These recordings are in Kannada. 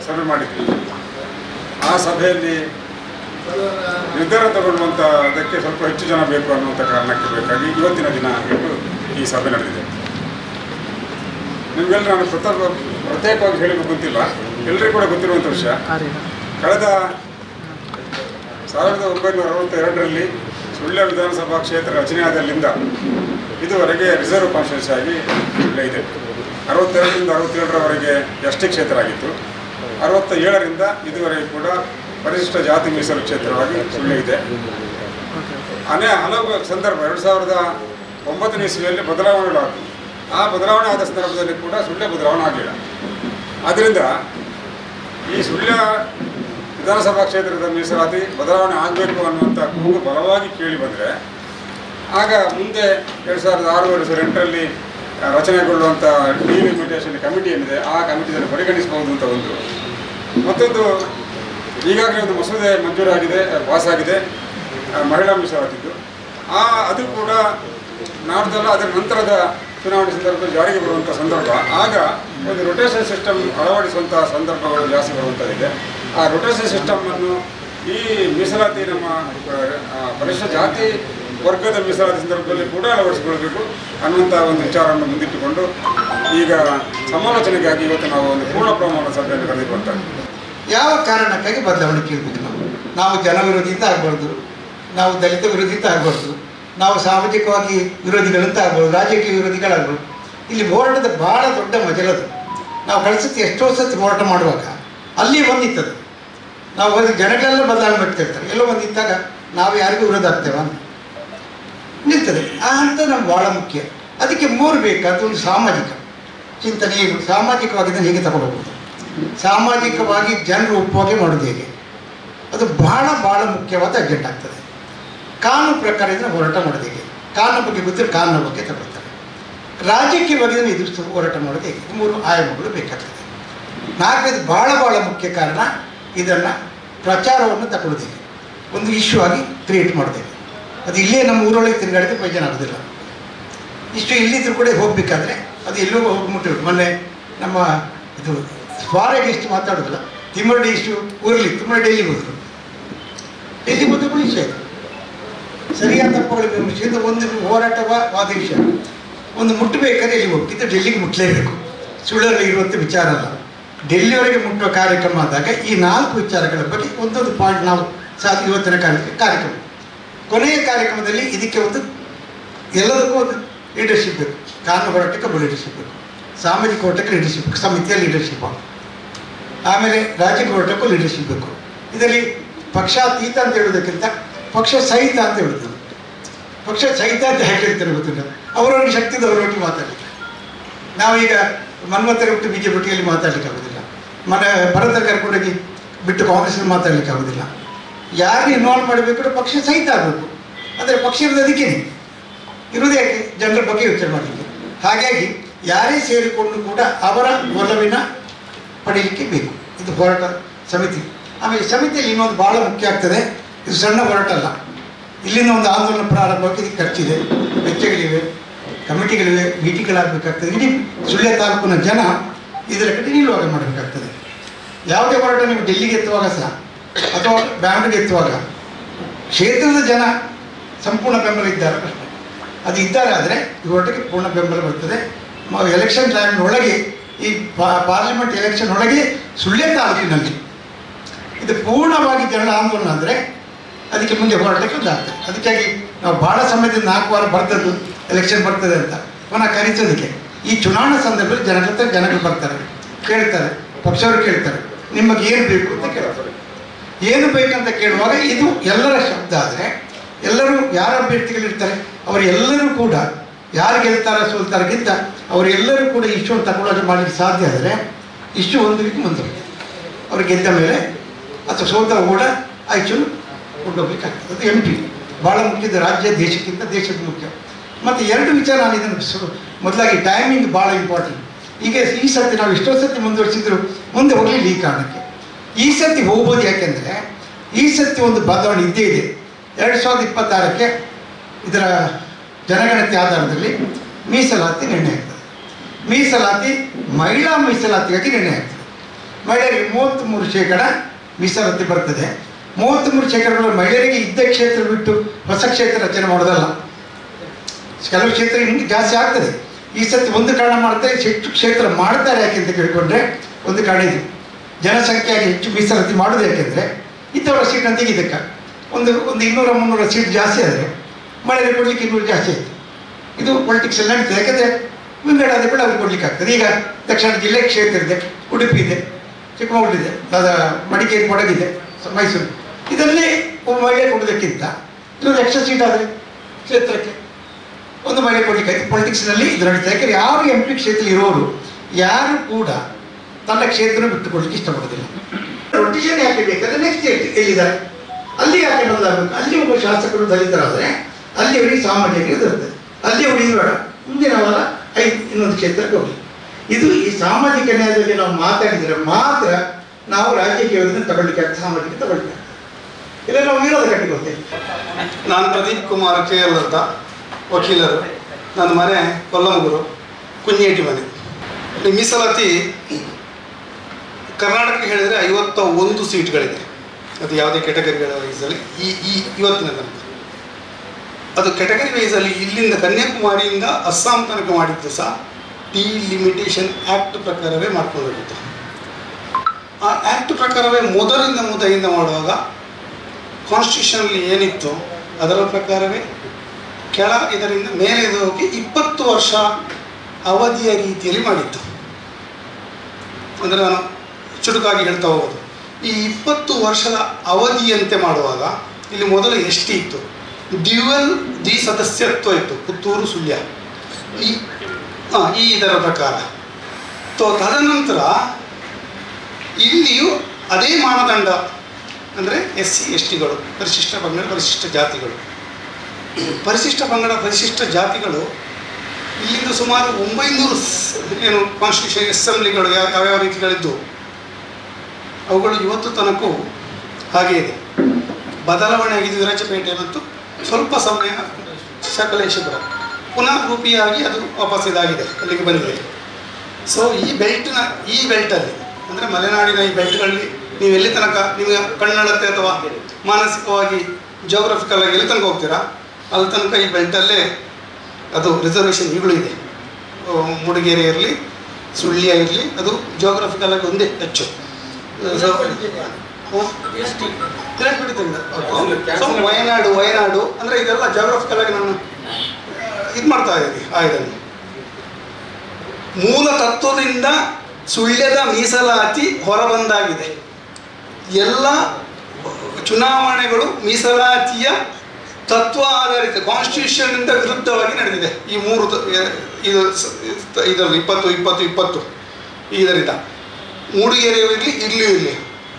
ಸಭೆ ಮಾಡಿದ್ವಿ. ಆ ಸಭೆಯಲ್ಲಿ ನಿರ್ಧಾರ ತಗೊಳ್ಳುವಂಥದ್ದಕ್ಕೆ ಸ್ವಲ್ಪ ಹೆಚ್ಚು ಜನ ಬೇಕು ಅನ್ನುವಂಥ ಕಾರಣಕ್ಕೆ ಬೇಕಾಗಿ ಇವತ್ತಿನ ದಿನ ಇಟ್ಟು ಈ ಸಭೆ ನಡೆದಿದೆ. ನಿಮಗೆಲ್ಲ ನಾನು ಪ್ರತ್ಯೇಕವಾಗಿ ಹೇಳಬೇಕು ಗೊತ್ತಿಲ್ಲ, ಎಲ್ಲರಿಗೂ ಕೂಡ ಗೊತ್ತಿರುವಂಥ ವಿಷಯ. ಕಳೆದ 1962ರಲ್ಲಿ ಸುಳ್ಯ ವಿಧಾನಸಭಾ ಕ್ಷೇತ್ರ ರಚನೆಯಾದಲ್ಲಿಂದ ಇದುವರೆಗೆ ರಿಸರ್ವ್ ಕಾನ್ಸ್ಟಿಟ್ಯೂನ್ಸಿ ಆಗಿ ಸುಳ್ಯ ಇದೆ. 62ರಿಂದ 67ರವರೆಗೆ ಎಸ್ ಟಿ ಕ್ಷೇತ್ರ ಆಗಿತ್ತು. 67ರಿಂದ ಇದುವರೆಗೆ ಕೂಡ ಪರಿಶಿಷ್ಟ ಜಾತಿ ಮೀಸಲು ಕ್ಷೇತ್ರವಾಗಿ ಸುಳ್ಯ ಇದೆ. ಹಲವು ಸಂದರ್ಭ 2009ನೇ ಇಸ್ವಿಯಲ್ಲಿ ಬದಲಾವಣೆಗಳಾದವು. ಆ ಬದಲಾವಣೆ ಆದ ಸಂದರ್ಭದಲ್ಲಿ ಕೂಡ ಸುಳ್ಯ ಬದಲಾವಣೆ ಆಗಲಿಲ್ಲ. ಆದ್ದರಿಂದ ಈ ಸುಳ್ಯ ವಿಧಾನಸಭಾ ಕ್ಷೇತ್ರದ ಮೀಸಲಾತಿ ಬದಲಾವಣೆ ಆಗಬೇಕು ಅನ್ನುವಂಥ ಕೂಗು ಬಲವಾಗಿ ಕೇಳಿ ಬಂದರೆ ಆಗ ಮುಂದೆ 2006-2008ರಲ್ಲಿ ರಚನೆಗೊಳ್ಳುವಂಥ ಡಿಲಿಮಿಟೇಷನ್ ಕಮಿಟಿ ಏನಿದೆ ಆ ಕಮಿಟಿಯನ್ನು ಪರಿಗಣಿಸಬಹುದು ಅಂತ ಒಂದು. ಮತ್ತೊಂದು, ಈಗಾಗಲೇ ಒಂದು ಮಸೂದೆ ಮಂಜೂರಾಗಿದೆ, ಪಾಸಾಗಿದೆ, ಮಹಿಳಾ ಮೀಸಲಾತಿದ್ದು. ಅದು ಕೂಡ ನಾಡ್ದಲ್ಲ ಅದರ ನಂತರದ ಚುನಾವಣೆ ಸಂದರ್ಭದಲ್ಲಿ ಜಾರಿಗೆ ಬರುವಂಥ ಸಂದರ್ಭ. ಆಗ ಒಂದು ರೊಟೇಷನ್ ಸಿಸ್ಟಮ್ ಅಳವಡಿಸುವಂಥ ಸಂದರ್ಭಗಳು ಜಾಸ್ತಿ ಬರುವಂಥದ್ದಿದೆ. ಆ ರೊಟೇಷನ್ ಸಿಸ್ಟಮನ್ನು ಈ ಮೀಸಲಾತಿ ನಮ್ಮ ಪರಿಶಿಷ್ಟ ಜಾತಿ ವರ್ಗದ ಮೀಸಲಾತಿ ಸಂದರ್ಭದಲ್ಲಿ ಕೂಡ ಅಳವಡಿಸಿಕೊಳ್ಬೇಕು ಅನ್ನುವಂಥ ಒಂದು ವಿಚಾರವನ್ನು ಮುಂದಿಟ್ಟುಕೊಂಡು ಈಗ ಸಮಾಲೋಚನೆಗಾಗಿ ಇವತ್ತು ನಾವು ಒಂದು ಪೂರ್ಣ ಪ್ರಮಾಣದ ಸಭೆಯನ್ನು ಕರೆದುಕೊಳ್ತಾರೆ. ಯಾವ ಕಾರಣಕ್ಕಾಗಿ ಬದಲಾವಣೆ ಕೇಳಬೇಕು? ನಾವು ಜನ ವಿರೋಧಿತ ಆಗಬಾರ್ದು, ನಾವು ದಲಿತ ವಿರೋಧಿತ ಆಗಬಾರ್ದು, ನಾವು ಸಾಮಾಜಿಕವಾಗಿ ವಿರೋಧಿಗಳಂತ ಆಗ್ಬೋದು, ರಾಜಕೀಯ ವಿರೋಧಿಗಳಾಗ್ಬೋದು. ಇಲ್ಲಿ ಹೋರಾಟದ ಭಾಳ ದೊಡ್ಡ ಮಜಲದು. ನಾವು ಕಳಿಸುತ್ತೆ ಎಷ್ಟೋ ಸತಿ ಹೋರಾಟ ಮಾಡುವಾಗ ಅಲ್ಲಿ ಒಂದಿತ್ತದು. ನಾವು ಹೋಗಿ ಜನಗಳೆಲ್ಲ ಬದಲಾವಣೆ ಮಾಡ್ತಿರ್ತಾರೆ, ಎಲ್ಲೋ ಒಂದಿದ್ದಾಗ ನಾವು ಯಾರಿಗೂ ವಿರೋಧ ಆಗ್ತೇವೆ ಅಂತ ನಿಲ್ತದೆ. ಆ ಹಂತ ನಮ್ಗೆ ಭಾಳ ಮುಖ್ಯ. ಅದಕ್ಕೆ ಮೂರು ಬೇಕಾದ ಒಂದು ಸಾಮಾಜಿಕ ಚಿಂತನೆ. ಏನು ಸಾಮಾಜಿಕವಾಗಿ ಇದನ್ನು ಹೇಗೆ ತಗೊಳ್ಬೋದು, ಸಾಮಾಜಿಕವಾಗಿ ಜನರು ಒಪ್ಪುವಾಗೆ ಮಾಡೋದು ಹೇಗೆ, ಅದು ಭಾಳ ಭಾಳ ಮುಖ್ಯವಾದ ಅಜೆಂಡ್ ಆಗ್ತದೆ. ಕಾನೂನು ಪ್ರಕಾರ ಇದನ್ನು ಹೋರಾಟ ಮಾಡೋದು ಹೇಗೆ, ಕಾನೂನು ಬಗ್ಗೆ ಗೊತ್ತಿರೋ ಕಾನೂನು ಬಗ್ಗೆ ತಗೊಳ್ತಾರೆ. ರಾಜಕೀಯವಾಗಿ ಇದನ್ನು ಎದುರಿಸಿ ಹೋರಾಟ ಮಾಡೋದು ಹೇಗೆ, ಮೂರು ಆಯಾಮಗಳು ಬೇಕಾಗ್ತದೆ. ನಾಲ್ಕೈದು ಭಾಳ ಭಾಳ ಮುಖ್ಯ ಕಾರಣ ಇದನ್ನು ಪ್ರಚಾರವನ್ನು ತಗೊಳ್ಳೋದು ಹೇಗೆ, ಒಂದು ಇಶ್ಯೂ ಆಗಿ ಕ್ರಿಯೇಟ್ ಮಾಡೋದು ಹೇಗೆ. ಅದು ಇಲ್ಲೇ ನಮ್ಮ ಊರೊಳಗೆ ತಿರುಗಾಡಿದ್ರೆ ಪ್ರಯೋಜನ ಆಗೋದಿಲ್ಲ. ಇಷ್ಟು ಇಲ್ಲಿದ್ದರೂ ಕೂಡ ಹೋಗಬೇಕಾದ್ರೆ ಅದು ಎಲ್ಲೂ ಹೋಗಿ ಮುಟ್ಟಿರೋದು. ಮೊನ್ನೆ ನಮ್ಮ ಇದು ಫಾರೆಗೆ ಇಷ್ಟು ಮಾತಾಡೋದಿಲ್ಲ, ತಿಮ್ಮರಡಿ ಇಷ್ಟು ಊರಲ್ಲಿ ತಿಮ್ಮರಡಿ ಡೆಲ್ಲಿಗೆ ಹೋದರು. ಡೆಲ್ಲಿಗೆ ಹೋದ ವಿಷಯ ಇದು ಸರಿಯಾದ ತಪ್ಪುಗಳಿಗೆ ವಿಷಯದ ಒಂದು ಹೋರಾಟವಾದ ವಿಷಯ. ಒಂದು ಮುಟ್ಟಬೇಕಾದ್ರೆ ಎಲ್ಲಿಗೆ ಹೋಗ್ತಿದ್ದು ಡೆಲ್ಲಿಗೆ ಮುಟ್ಟಲೇಬೇಕು. ಸುಳ್ಳಲ್ಲಿ ಇರುವಂಥ ವಿಚಾರ ಅಲ್ಲ. ಡೆಲ್ಲಿವರೆಗೆ ಮುಟ್ಟುವ ಕಾರ್ಯಕ್ರಮ ಆದಾಗ ಈ 4 ವಿಚಾರಗಳ ಬಗ್ಗೆ ಒಂದೊಂದು ಪಾಯಿಂಟ್ ನಾವು ಇವತ್ತಿನ ಕಾರ್ಯಕ್ರಮ ಕೊನೆಯ ಕಾರ್ಯಕ್ರಮದಲ್ಲಿ ಇದಕ್ಕೆ ಒಂದು ಎಲ್ಲದಕ್ಕೂ ಒಂದು ಲೀಡರ್ಶಿಪ್ ಬೇಕು. ಕಾನೂನು ಹೋರಾಟಕ್ಕೆ ಒಬ್ಬ ಲೀಡರ್ಶಿಪ್ ಬೇಕು, ಸಾಮಾಜಿಕ ಹೋರಾಟಕ್ಕೆ ಲೀಡರ್ಶಿಪ್ ಬೇಕು, ಸಮಿತಿಯ ಲೀಡರ್ಶಿಪ್, ಆಮೇಲೆ ರಾಜಕೀಯ ಹೋರಾಟಕ್ಕೂ ಲೀಡರ್ಶಿಪ್ ಬೇಕು. ಇದರಲ್ಲಿ ಪಕ್ಷಾತೀತ ಅಂತ ಹೇಳೋದಕ್ಕಿಂತ ಪಕ್ಷ ಸಹಿತ ಅಂತ ಹೇಳುತ್ತದೆ. ಪಕ್ಷ ಸಹಿತ ಅಂತ ಹೇಗೆ ಹೇಳ್ತಾರೆ ಗೊತ್ತಿಲ್ಲ. ಅವರವರಿಗೆ ಶಕ್ತಿದ ಅವರೊಟ್ಟಿಗೆ ಮಾತಾಡಲಿಕ್ಕೆ. ನಾವೀಗ ಮನ್ಮಥರ ಬಿಟ್ಟು BJP ಒಟ್ಟಿಗೆಯಲ್ಲಿ ಮಾತಾಡಲಿಕ್ಕೆ ಆಗೋದಿಲ್ಲ, ಭರತ ಕರ್ಕೊಂಡೋಗಿ ಬಿಟ್ಟು ಕಾಂಗ್ರೆಸ್ನಲ್ಲಿ ಮಾತಾಡಲಿಕ್ಕೆ ಆಗೋದಿಲ್ಲ. ಯಾರಿಗೆ ಇನ್ವಾಲ್ವ್ ಮಾಡಬೇಕು ಪಕ್ಷ ಸಹಿತ ಆಗಬೇಕು. ಆದರೆ ಪಕ್ಷ ಇರೋದು ಅದಕ್ಕೇನೆ ಇರೋದು ಯಾಕೆ, ಜನರ ಬಗ್ಗೆ ಯೋಚನೆ ಮಾಡಲಿಕ್ಕೆ. ಹಾಗಾಗಿ ಯಾರೇ ಸೇರಿಕೊಂಡು ಕೂಡ ಅವರ ಒಲವಿನ ಪಡೀಲಿಕ್ಕೆ ಬೇಕು. ಇದು ಹೋರಾಟ ಸಮಿತಿ. ಆಮೇಲೆ ಸಮಿತಿಯಲ್ಲಿ ಇನ್ನೊಂದು ಭಾಳ ಮುಖ್ಯ ಆಗ್ತದೆ. ಇದು ಸಣ್ಣ ಹೋರಾಟ ಅಲ್ಲ. ಇಲ್ಲಿಂದ ಒಂದು ಆಂದೋಲನ ಪ್ರಾರಂಭವಾಗಿ ಇದಕ್ಕೆ ಖರ್ಚಿದೆ, ವೆಚ್ಚಗಳಿವೆ, ಕಮಿಟಿಗಳಿವೆ, ಮೀಟಿಂಗ್ಗಳಾಗಬೇಕಾಗ್ತದೆ. ಇಡೀ ಸುಳ್ಯ ತಾಲೂಕಿನ ಜನ ಇದರ ಕಡೆ ನಿಲ್ಲುವಾಗ ಮಾಡಬೇಕಾಗ್ತದೆ. ಯಾವುದೇ ಹೋರಾಟ ನೀವು ಡೆಲ್ಲಿಗೆ ಎತ್ತುವಾಗ ಸಹ ಅಥವಾ ಬ್ಯಾಂಗ್ಳೂರಿಗೆ ಎತ್ತುವಾಗ ಕ್ಷೇತ್ರದ ಜನ ಸಂಪೂರ್ಣ ಬೆಂಬಲ ಇದ್ದಾರೆ ಪ್ರಶ್ನೆ. ಅದು ಇದ್ದಾರೆ ಆದರೆ ಈ ಹೋರಾಟಕ್ಕೆ ಪೂರ್ಣ ಬೆಂಬಲ ಬರ್ತದೆ. ಎಲೆಕ್ಷನ್ ಟೈಮ್ನೊಳಗೆ ಈ ಪಾರ್ಲಿಮೆಂಟ್ ಎಲೆಕ್ಷನ್ ಒಳಗೆ ಸುಳ್ಯ ತಾಲೂಕಿನಲ್ಲಿ ಇದು ಪೂರ್ಣವಾಗಿ ಜನರ ಆಂದೋಲನ ಅಂದರೆ ಅದಕ್ಕೆ ಮುಂದೆ ಹೋರಾಟಕ್ಕೆ ಉದಾಗ್ತದೆ. ಅದಕ್ಕಾಗಿ ನಾವು ಭಾಳ ಸಮಯದಿಂದ 4 ವಾರ ಬರ್ತದ್ದು ಎಲೆಕ್ಷನ್ ಬರ್ತದೆ ಅಂತ ಪುನಃ ಕರೀಸೋದಕ್ಕೆ ಈ ಚುನಾವಣಾ ಸಂದರ್ಭದಲ್ಲಿ ಜನಗಳು ಬರ್ತಾರೆ, ಕೇಳ್ತಾರೆ, ಪಕ್ಷವರು ಕೇಳ್ತಾರೆ ನಿಮಗೆ ಏನು ಬೇಕು ಅಂತ ಕೇಳ್ತಾರೆ. ಏನು ಬೇಕಂತ ಕೇಳುವಾಗ ಇದು ಎಲ್ಲರ ಶಬ್ದ ಆದರೆ ಎಲ್ಲರೂ ಯಾರ ಅಭ್ಯರ್ಥಿಗಳಿರ್ತಾರೆ ಅವರೆಲ್ಲರೂ ಕೂಡ ಯಾರು ಗೆಲ್ತಾರ ಸೋಲ್ತಾರಕ್ಕಿಂತ ಅವರೆಲ್ಲರೂ ಕೂಡ ಇಶ್ಯೂವನ್ನು ತಗೊಳ್ಳೋದು ಮಾಡಲಿಕ್ಕೆ ಸಾಧ್ಯ ಆದರೆ ಇಶ್ಯೂ ಒಂದು ರೀತಿ ಮುಂದುವರಿದೆ. ಅವ್ರು ಗೆದ್ದ ಮೇಲೆ ಅಥವಾ ಸೋತ ಕೂಡ ಆ ಇಶ್ಯೂನು ಕೊಂಡೋಗ್ಲಿಕ್ಕಾಗ್ತದೆ. ಅದು MP ಭಾಳ ಮುಖ್ಯದ ರಾಜ್ಯ ದೇಶಕ್ಕಿಂತ ದೇಶದ ಮುಖ್ಯ. ಮತ್ತು 2 ವಿಚಾರ ನಾನು ಇದನ್ನು ಮೊದಲಾಗಿ ಟೈಮಿಂಗ್ ಭಾಳ ಇಂಪಾರ್ಟೆಂಟ್. ಈಗ ಈ ಸರ್ತಿ ನಾವು ಎಷ್ಟೋ ಸರ್ತಿ ಮುಂದುವರಿಸಿದ್ರು ಮುಂದೆ ಹೋಗಲಿಲ್ಲ. ಈ ಕಾರಣಕ್ಕೆ ಈ ಸರ್ತಿ ಹೋಗ್ಬೋದು. ಯಾಕೆಂದರೆ ಈ ಸರ್ತಿ ಒಂದು ಬದಲಾವಣೆ ಇದ್ದೇ ಇದೆ. 2026ಕ್ಕೆ ಇದರ ಜನಗಣತಿ ಆಧಾರದಲ್ಲಿ ಮೀಸಲಾತಿ ನಿರ್ಣಯ ಆಗ್ತದೆ. ಮೀಸಲಾತಿ ಮಹಿಳಾ ಮೀಸಲಾತಿಗಾಗಿ ನಿರ್ಣಯ ಆಗ್ತದೆ. ಮಹಿಳೆಯರಿಗೆ 33% ಮೀಸಲಾತಿ ಬರ್ತದೆ. 33% ಮಹಿಳೆಯರಿಗೆ ಇದ್ದ ಕ್ಷೇತ್ರ ಬಿಟ್ಟು ಹೊಸ ಕ್ಷೇತ್ರ ರಚನೆ ಮಾಡೋದಲ್ಲ. ಕೆಲವು ಕ್ಷೇತ್ರ ಹಿಂಗೆ ಜಾಸ್ತಿ ಆಗ್ತದೆ. ಈ ಸತಿ ಒಂದು ಕಾರಣ ಮಾಡ್ತಾರೆ, ಹೆಚ್ಚು ಕ್ಷೇತ್ರ ಮಾಡ್ತಾರೆ ಯಾಕೆ ಅಂತ ಕೇಳಿಕೊಂಡ್ರೆ ಒಂದು ಕಾರಣ ಇದು, ಜನಸಂಖ್ಯೆಯಾಗಿ ಹೆಚ್ಚು ಮೀಸಲಾತಿ ಮಾಡೋದು ಯಾಕೆಂದರೆ ಇದ್ದವರ ಸೀಟ್ ಅಂತ ಇದಕ್ಕೆ ಒಂದು 200-300 ಸೀಟ್ ಜಾಸ್ತಿ ಆದರೆ ಮಹಿಳೆಯರಿಗೆ ಕೊಡಲಿಕ್ಕೆ 200 ಜಾಸ್ತಿ ಆಯಿತು. ಇದು ಪೊಲಿಟಿಕ್ಸಲ್ಲಿ ನಡೀತದೆ. ಯಾಕೆಂದರೆ ವಿಂಗಡ ಆದ ಕೂಡ ಅವ್ರಿಗೆ ಕೊಡ್ಲಿಕ್ಕೆ ಆಗ್ತದೆ. ಈಗ ದಕ್ಷಿಣ ಜಿಲ್ಲೆ ಕ್ಷೇತ್ರ ಇದೆ, ಉಡುಪಿ ಇದೆ, ಚಿಕ್ಕಮಗಳೂರು ಇದೆ, ಮಡಿಕೇರಿ, ಕೊಡಗಿದೆ, ಮೈಸೂರು. ಇದರಲ್ಲಿ ಒಬ್ಬ ಮಹಿಳೆ ಕೊಡೋದಕ್ಕಿಂತ 200 ಎಕ್ಸ್ಟ್ರಾ ಸೀಟ್ ಆದರೆ ಕ್ಷೇತ್ರಕ್ಕೆ ಒಂದು ಮಹಿಳೆ ಕೊಡಲಿಕ್ಕೆ ಆಯ್ತು. ಪೊಲಿಟಿಕ್ಸ್ನಲ್ಲಿ ಇದು ನಡೀತದೆ. ಯಾಕೆಂದರೆ ಯಾರು MP ಕ್ಷೇತ್ರ ಇರೋರು ಯಾರು ಕೂಡ ತನ್ನ ಕ್ಷೇತ್ರ ಬಿಟ್ಟುಕೊಡ್ಲಿಕ್ಕೆ ಇಷ್ಟಪಡೋದಿಲ್ಲ. ರೊಟೇಷನ್ ಯಾಕೆ ಬೇಕಾದ್ರೆ ನೆಕ್ಸ್ಟ್ ಎಲ್ಲಿದ್ದಾರೆ ಅಲ್ಲಿ ಯಾಕೆ ಬದಲಾಗಬೇಕು. ಅಲ್ಲಿ ಒಬ್ಬ ಶಾಸಕರು ದಲಿತರಾದರೆ ಅಲ್ಲಿ ಅವರಿಗೆ ಸಾಮಾಜಿಕ ಇರ್ತದೆ, ಅಲ್ಲಿ ಅವರಿಗೆ ಬೇಡ, ಮುಂದಿನ ವಾರ ಇನ್ನೊಂದು ಕ್ಷೇತ್ರಕ್ಕೆ ಹೋಗಿ. ಇದು ಈ ಸಾಮಾಜಿಕ ನ್ಯಾಯದಲ್ಲಿ ನಾವು ಮಾತಾಡಿದರೆ ಮಾತ್ರ ನಾವು ರಾಜಕೀಯ ತಗೊಳ್ಳಿಕ್ಕೆ ಆಗ್ತದೆ, ಸಾಮಾಜಿಕ ತಗೊಳ್ಳಿಕ್ಕೆ ಆಗ್ತದೆ. ಇಲ್ಲ ನಾವು ವಿರೋಧ ಕಟ್ಟಿಕೊಳ್ತೇವೆ. ನಾನು ಪ್ರದೀಪ್ ಕುಮಾರ್ KL ಅಂತ ವಕೀಲರು. ನನ್ನ ಮನೆ ಕೊಲ್ಲಮೂರು, ಕುಂಜೇಟಿ ಮನೆ. ಈ ಮೀಸಲಾತಿ ಕರ್ನಾಟಕಕ್ಕೆ ಹೇಳಿದರೆ 51 ಸೀಟ್ಗಳಿದೆ. ಅದು ಯಾವುದೇ ಕ್ಯಾಟಗರಿಗಳ ವೈಸಲ್ಲಿ ಇವತ್ತಿನ ತನಕ ಅದು ಕ್ಯಾಟಗರಿ ವೈಸಲ್ಲಿ ಇಲ್ಲಿಂದ ಕನ್ಯಾಕುಮಾರಿಯಿಂದ ಅಸ್ಸಾಂ ತನಕ ಮಾಡಿದ್ದು ಸಹ ಡಿಲಿಮಿಟೇಷನ್ ಆ್ಯಕ್ಟ್ ಪ್ರಕಾರವೇ ಮಾಡ್ಕೊಂಡಿರುತ್ತೆ. ಆ ಆ್ಯಕ್ಟ್ ಪ್ರಕಾರವೇ ಮೊದಲಿಂದ ಮಾಡುವಾಗ ಕಾನ್ಸ್ಟಿಟ್ಯೂಷನಲ್ಲಿ ಏನಿತ್ತು ಅದರ ಪ್ರಕಾರವೇ ಇದರಿಂದ ಮೇಲೆ ಹೋಗಿ 20 ವರ್ಷ ಅವಧಿಯ ರೀತಿಯಲ್ಲಿ ಮಾಡಿತ್ತು. ಅಂದರೆ ನಾನು ಚುಟುಕಾಗಿ ಹೇಳ್ತಾ ಹೋಗೋದು, ಈ 20 ವರ್ಷದ ಅವಧಿಯಂತೆ ಮಾಡುವಾಗ ಇಲ್ಲಿ ಮೊದಲು ST ಇತ್ತು, ಡ್ಯುಯಲ್ ದ್ವಿಸದಸ್ಯತ್ವ ಇತ್ತು, ಪುತ್ತೂರು ಸುಳ್ಯ ಇದರ ಪ್ರಕಾರ. ತದನಂತರ ಇಲ್ಲಿಯೂ ಅದೇ ಮಾನದಂಡ, ಅಂದರೆ SC STಗಳು, ಪರಿಶಿಷ್ಟ ಪಂಗಡ ಪರಿಶಿಷ್ಟ ಜಾತಿಗಳು. ಪರಿಶಿಷ್ಟ ಪಂಗಡ ಪರಿಶಿಷ್ಟ ಜಾತಿಗಳು ಇಲ್ಲಿಂದ ಸುಮಾರು 900 ಏನು ಕಾನ್ಸ್ಟಿಟ್ಯೂಷನ್ ಅಸೆಂಬ್ಲಿಗಳು ಯಾವ್ಯಾವ ರೀತಿಗಳಿದ್ದು ಅವುಗಳು ಇವತ್ತು ತನಕೂ ಹಾಗೆ ಇದೆ. ಬದಲಾವಣೆ ಆಗಿದೆ ವಿರಾಜಪೇಟೆ ಮತ್ತು ಸ್ವಲ್ಪ ಸಮಯ ಸಕಲೇಶಪುರ, ಪುನಃ ರೂಪಿಯಾಗಿ ಅದು ವಾಪಸ್ ಇದಾಗಿದೆ, ಅಲ್ಲಿಗೆ ಬಂದಿದೆ. ಸೊ ಈ ಬೆಲ್ಟಲ್ಲಿ ಅಂದರೆ ಮಲೆನಾಡಿನ ಈ ಬೆಲ್ಟ್ಗಳಲ್ಲಿ ನೀವು ಎಲ್ಲಿ ತನಕ ನಿಮಗೆ ಕಣ್ಣಳತೆ ಅಥವಾ ಮಾನಸಿಕವಾಗಿ ಜಿಯೋಗ್ರಫಿಕಲ್ ಆಗಿ ಎಲ್ಲಿ ತನಕ ಹೋಗ್ತೀರಾ ಅಲ್ಲಿ ತನಕ ಈ ಬೆಲ್ಟಲ್ಲೇ ಅದು ರಿಸರ್ವೇಷನ್ ಈಗಲೂ ಇದೆ. ಮೂಡಿಗೆರೆ ಇರಲಿ, ಸುಳ್ಯ ಇರಲಿ, ಅದು ಜಿಯೋಗ್ರಫಿಕಲ್ ಆಗಿ ಒಂದೇ ಹೆಚ್ಚು. ವಯನಾಡು ಅಂದರೆ ಇದೆಲ್ಲ ಜಿಯೋಗ್ರಫಿಕಲ್ ಆಗಿ ನಾನು ಇದು ಮಾಡ್ತಾ ಇದ್ದೀನಿ. ಇದನ್ನು ಮೂಲ ತತ್ವದಿಂದ ಸುಳ್ಯದ ಮೀಸಲಾತಿ ಹೊರಬಂದಾಗಿದೆ. ಎಲ್ಲ ಚುನಾವಣೆಗಳು ಮೀಸಲಾತಿಯ ತತ್ವ ಆಧಾರಿತ ಕಾನ್ಸ್ಟಿಟ್ಯೂಷನ್ನಿಂದ ವಿರುದ್ಧವಾಗಿ ನಡೆದಿದೆ. ಈ 3 ಇದರಲ್ಲಿ 20 ಇದರಿಂದ ಮೂಡಿಗೆರೆ ಇರಲಿ, ಇಲ್ಲಿಯೂ ಇರಲಿ.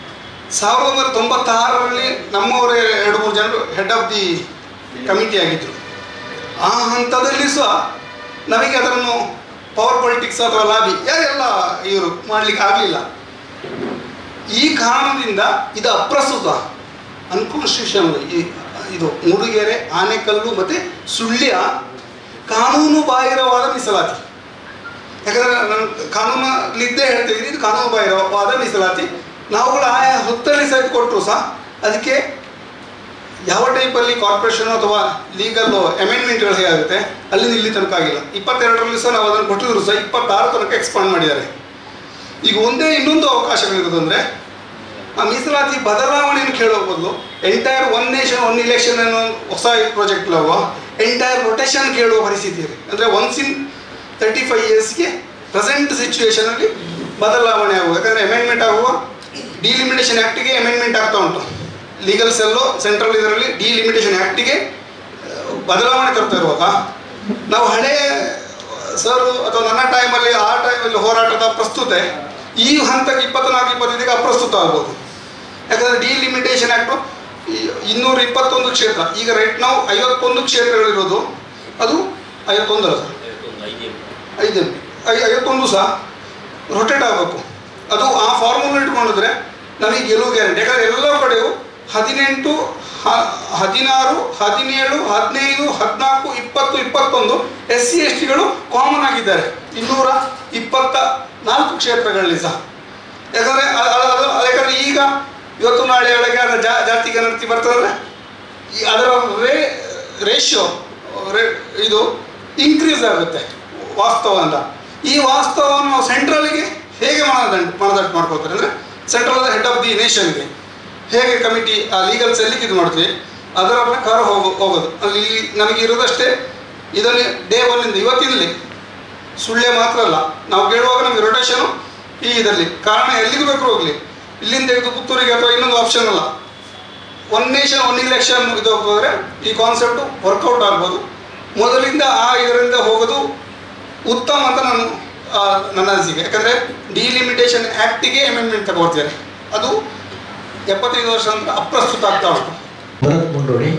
1996ರಲ್ಲಿ ನಮ್ಮವರೇ 2-3 ಜನರು ಹೆಡ್ ಆಫ್ ದಿ ಕಮಿಟಿ ಆಗಿದ್ದರು. ಆ ಹಂತದಲ್ಲಿ ಸಹ ನಮಗೆ ಅದನ್ನು ಪವರ್ ಪೊಲಿಟಿಕ್ಸ್ ಅಥವಾ ಲಾಬಿ ಎಲ್ಲ ಇವರು ಮಾಡಲಿಕ್ಕೆ ಆಗಲಿಲ್ಲ. ಈ ಕಾರಣದಿಂದ ಇದು ಅಪ್ರಸ್ತುತ, ಅನ್ಕಾನ್ಸ್ಟಿಟ್ಯೂಷನ್. ಇದು ಮೂಡಿಗೆರೆ, ಆನೆಕಲ್ಲು ಮತ್ತು ಸುಳ್ಯ ಕಾನೂನು ಬಾಹಿರವಾದ ಮೀಸಲಾತಿ. ಯಾಕಂದರೆ ನಾನು ಕಾನೂನಲ್ಲಿದ್ದೇ ಹೇಳ್ತಿದ್ದೀನಿ, ಇದು ಕಾನೂನು ಬಾಹಿರವಾದ ಮೀಸಲಾತಿ. ನಾವುಗಳು ಆಯಾ ಹೊತ್ತಲ್ಲಿ ಸಹಿತ ಕೊಟ್ಟರು ಸಹ ಅದಕ್ಕೆ ಯಾವ ಟೈಪಲ್ಲಿ ಕಾರ್ಪೊರೇಷನ್ ಅಥವಾ ಲೀಗಲ್ ಅಮೆಂಡ್ಮೆಂಟ್ಗಳು ಹೇಗಾಗುತ್ತೆ ಅಲ್ಲಿಂದ ಇಲ್ಲಿ ತನಕ ಆಗಿಲ್ಲ. 22ರಲ್ಲಿ ಸಹ ನಾವು ಅದನ್ನು ಕೊಟ್ಟಿದ್ರು ಸಹ 26 ತನಕ ಎಕ್ಸ್ಪಾಂಡ್ ಮಾಡಿದ್ದಾರೆ. ಈಗ ಇನ್ನೊಂದು ಅವಕಾಶಗಳಿರೋದಂದರೆ ಆ ಮೀಸಲಾತಿ ಬದಲಾವಣೆಯನ್ನು ಕೇಳೋ ಬದಲು entire one nation one election ಅನ್ನೋ ಹೊಸ ಪ್ರಾಜೆಕ್ಟ್ ಅಲ್ವಾ, ಎಂಟೈರ್ ರೊಟೇಷನ್ ಕೇಳುವ ಪರಿಸ್ಥಿತಿ ಇದೆ. ಅಂದರೆ ಒನ್ಸ್ ಇನ್ 35 ಇಯರ್ಸ್ಗೆ ಪ್ರೆಸೆಂಟ್ ಸಿಚುವೇಷನಲ್ಲಿ ಬದಲಾವಣೆ ಆಗುವ. ಯಾಕಂದರೆ ಅಮೆಂಡ್ಮೆಂಟ್ ಆಗುವ ಡಿಲಿಮಿಟೇಷನ್ ಆ್ಯಕ್ಟಿಗೆ ಅಮೆಂಡ್ಮೆಂಟ್ ಆಗ್ತಾ ಉಂಟು. ಲೀಗಲ್ ಸೆಲ್ಲು ಸೆಂಟ್ರಲ್ ಇದರಲ್ಲಿ ಡಿಲಿಮಿಟೇಷನ್ ಆ್ಯಕ್ಟಿಗೆ ಬದಲಾವಣೆ ತರ್ತಾ ಇರುವಾಗ ನಾವು ಹಳೇ ಸರ್ ಅಥವಾ ನನ್ನ ಟೈಮಲ್ಲಿ ಆ ಟೈಮಲ್ಲಿ ಹೋರಾಟದ ಪ್ರಸ್ತುತೆ ಈ ಹಂತಕ್ಕೆ 24-25ಗೆ ಅಪ್ರಸ್ತುತ ಆಗ್ಬೋದು. ಯಾಕಂದರೆ ಡಿಲಿಮಿಟೇಷನ್ ಆ್ಯಕ್ಟು 221 ಕ್ಷೇತ್ರ, ಈಗ ರೈಟ್ ನಾವು 51 ಕ್ಷೇತ್ರಗಳಿರೋದು, ಅದು 51 ಅಲ್ಲ ಸರ್, 5 MP 51 ಸಹ ರೊಟೇಟ್ ಆಗಬೇಕು. ಅದು ಆ ಫಾರ್ಮುಲಾ ಇಟ್ಕೊಂಡಿದ್ರೆ ನಮಗೆ ಗೆಲುವು ಗ್ಯಾರಂಟಿ. ಯಾಕಂದರೆ ಎಲ್ಲ ಕಡೆಯೂ 18, 16, 17, 15, 14, 20, 21 SC STಗಳು ಕಾಮನ್ ಆಗಿದ್ದಾರೆ 224 ಕ್ಷೇತ್ರಗಳಲ್ಲಿ ಸಹ. ಯಾಕಂದರೆ ಯಾಕಂದರೆ ಈಗ ಇವತ್ತು ನಾಳೆ ಒಳಗೆ ಅದರ ಜಾತಿ ಗಣತಿ ಬರ್ತದಂದರೆ ಅದರ ರೇಷಿಯೋ ಇದು ಇನ್ಕ್ರೀಸ್ ಆಗುತ್ತೆ ವಾಸ್ತವ ಅಂತ. ಈ ವಾಸ್ತವವನ್ನು ನಾವು ಸೆಂಟ್ರಲ್ಗೆ ಹೇಗೆ ಮನದಟ್ಟು ಮಾಡ್ಕೊಳ್ತಾರೆ ಅಂದರೆ ಸೆಂಟ್ರಲ್ ಹೆಡ್ ಆಫ್ ದಿ ನೇಷನ್ಗೆ ಹೇಗೆ ಕಮಿಟಿ ಆ ಲೀಗಲ್ ಸೆಲ್ಲಿಗೆ ಇದು ಮಾಡ್ತೀವಿ ಅದರ ಪ್ರಕಾರ ಹೋಗೋದು. ಅಲ್ಲಿ ನಮಗೆ ಇರೋದಷ್ಟೇ ಇದನ್ನು ಡೇ ಒನ್ನಿಂದ ಇವತ್ತಿನಲ್ಲಿ ಸುಳ್ಳೆ ಮಾತ್ರ ಅಲ್ಲ, ನಾವು ಕೇಳುವಾಗ ನಮಗೆ ರೊಟೇಷನು ಈ ಇದರಲ್ಲಿ ಕಾರಣ ಎಲ್ಲಿಗೂ ಬೇಕು ಹೋಗಲಿ, ಇಲ್ಲಿಂದ ತೆಗೆದು ಪುತ್ತೂರಿಗೆ ಅಥವಾ ಇನ್ನೊಂದು ಆಪ್ಷನ್ ಅಲ್ಲ, ಒನ್ ನೇಷನ್ ಒನ್ ಇಲೆಕ್ಷನ್ ಇದು ಹೋದರೆ ಈ ಕಾನ್ಸೆಪ್ಟು ವರ್ಕೌಟ್ ಆಗ್ಬೋದು. ಮೊದಲಿಂದ ಇದರಿಂದ ಹೋಗೋದು ಉತ್ತಮ ಅಂತ ನನ್ನ ಅನಿಸಿಕೆ. ಯಾಕಂದರೆ ಡಿಲಿಮಿಟೇಷನ್ ಆ್ಯಕ್ಟಿಗೆ ಅಮೆಂಡ್ಮೆಂಟ್ ತಗೊಳ್ತಾರೆ, ಅದು 75 ವರ್ಷ ಅಂತ ಅಪ್ರಸ್ತುತ ಆಗ್ತಾ ಉಂಟು. ಭರತ್ ಮುಂಡೋಳಿ,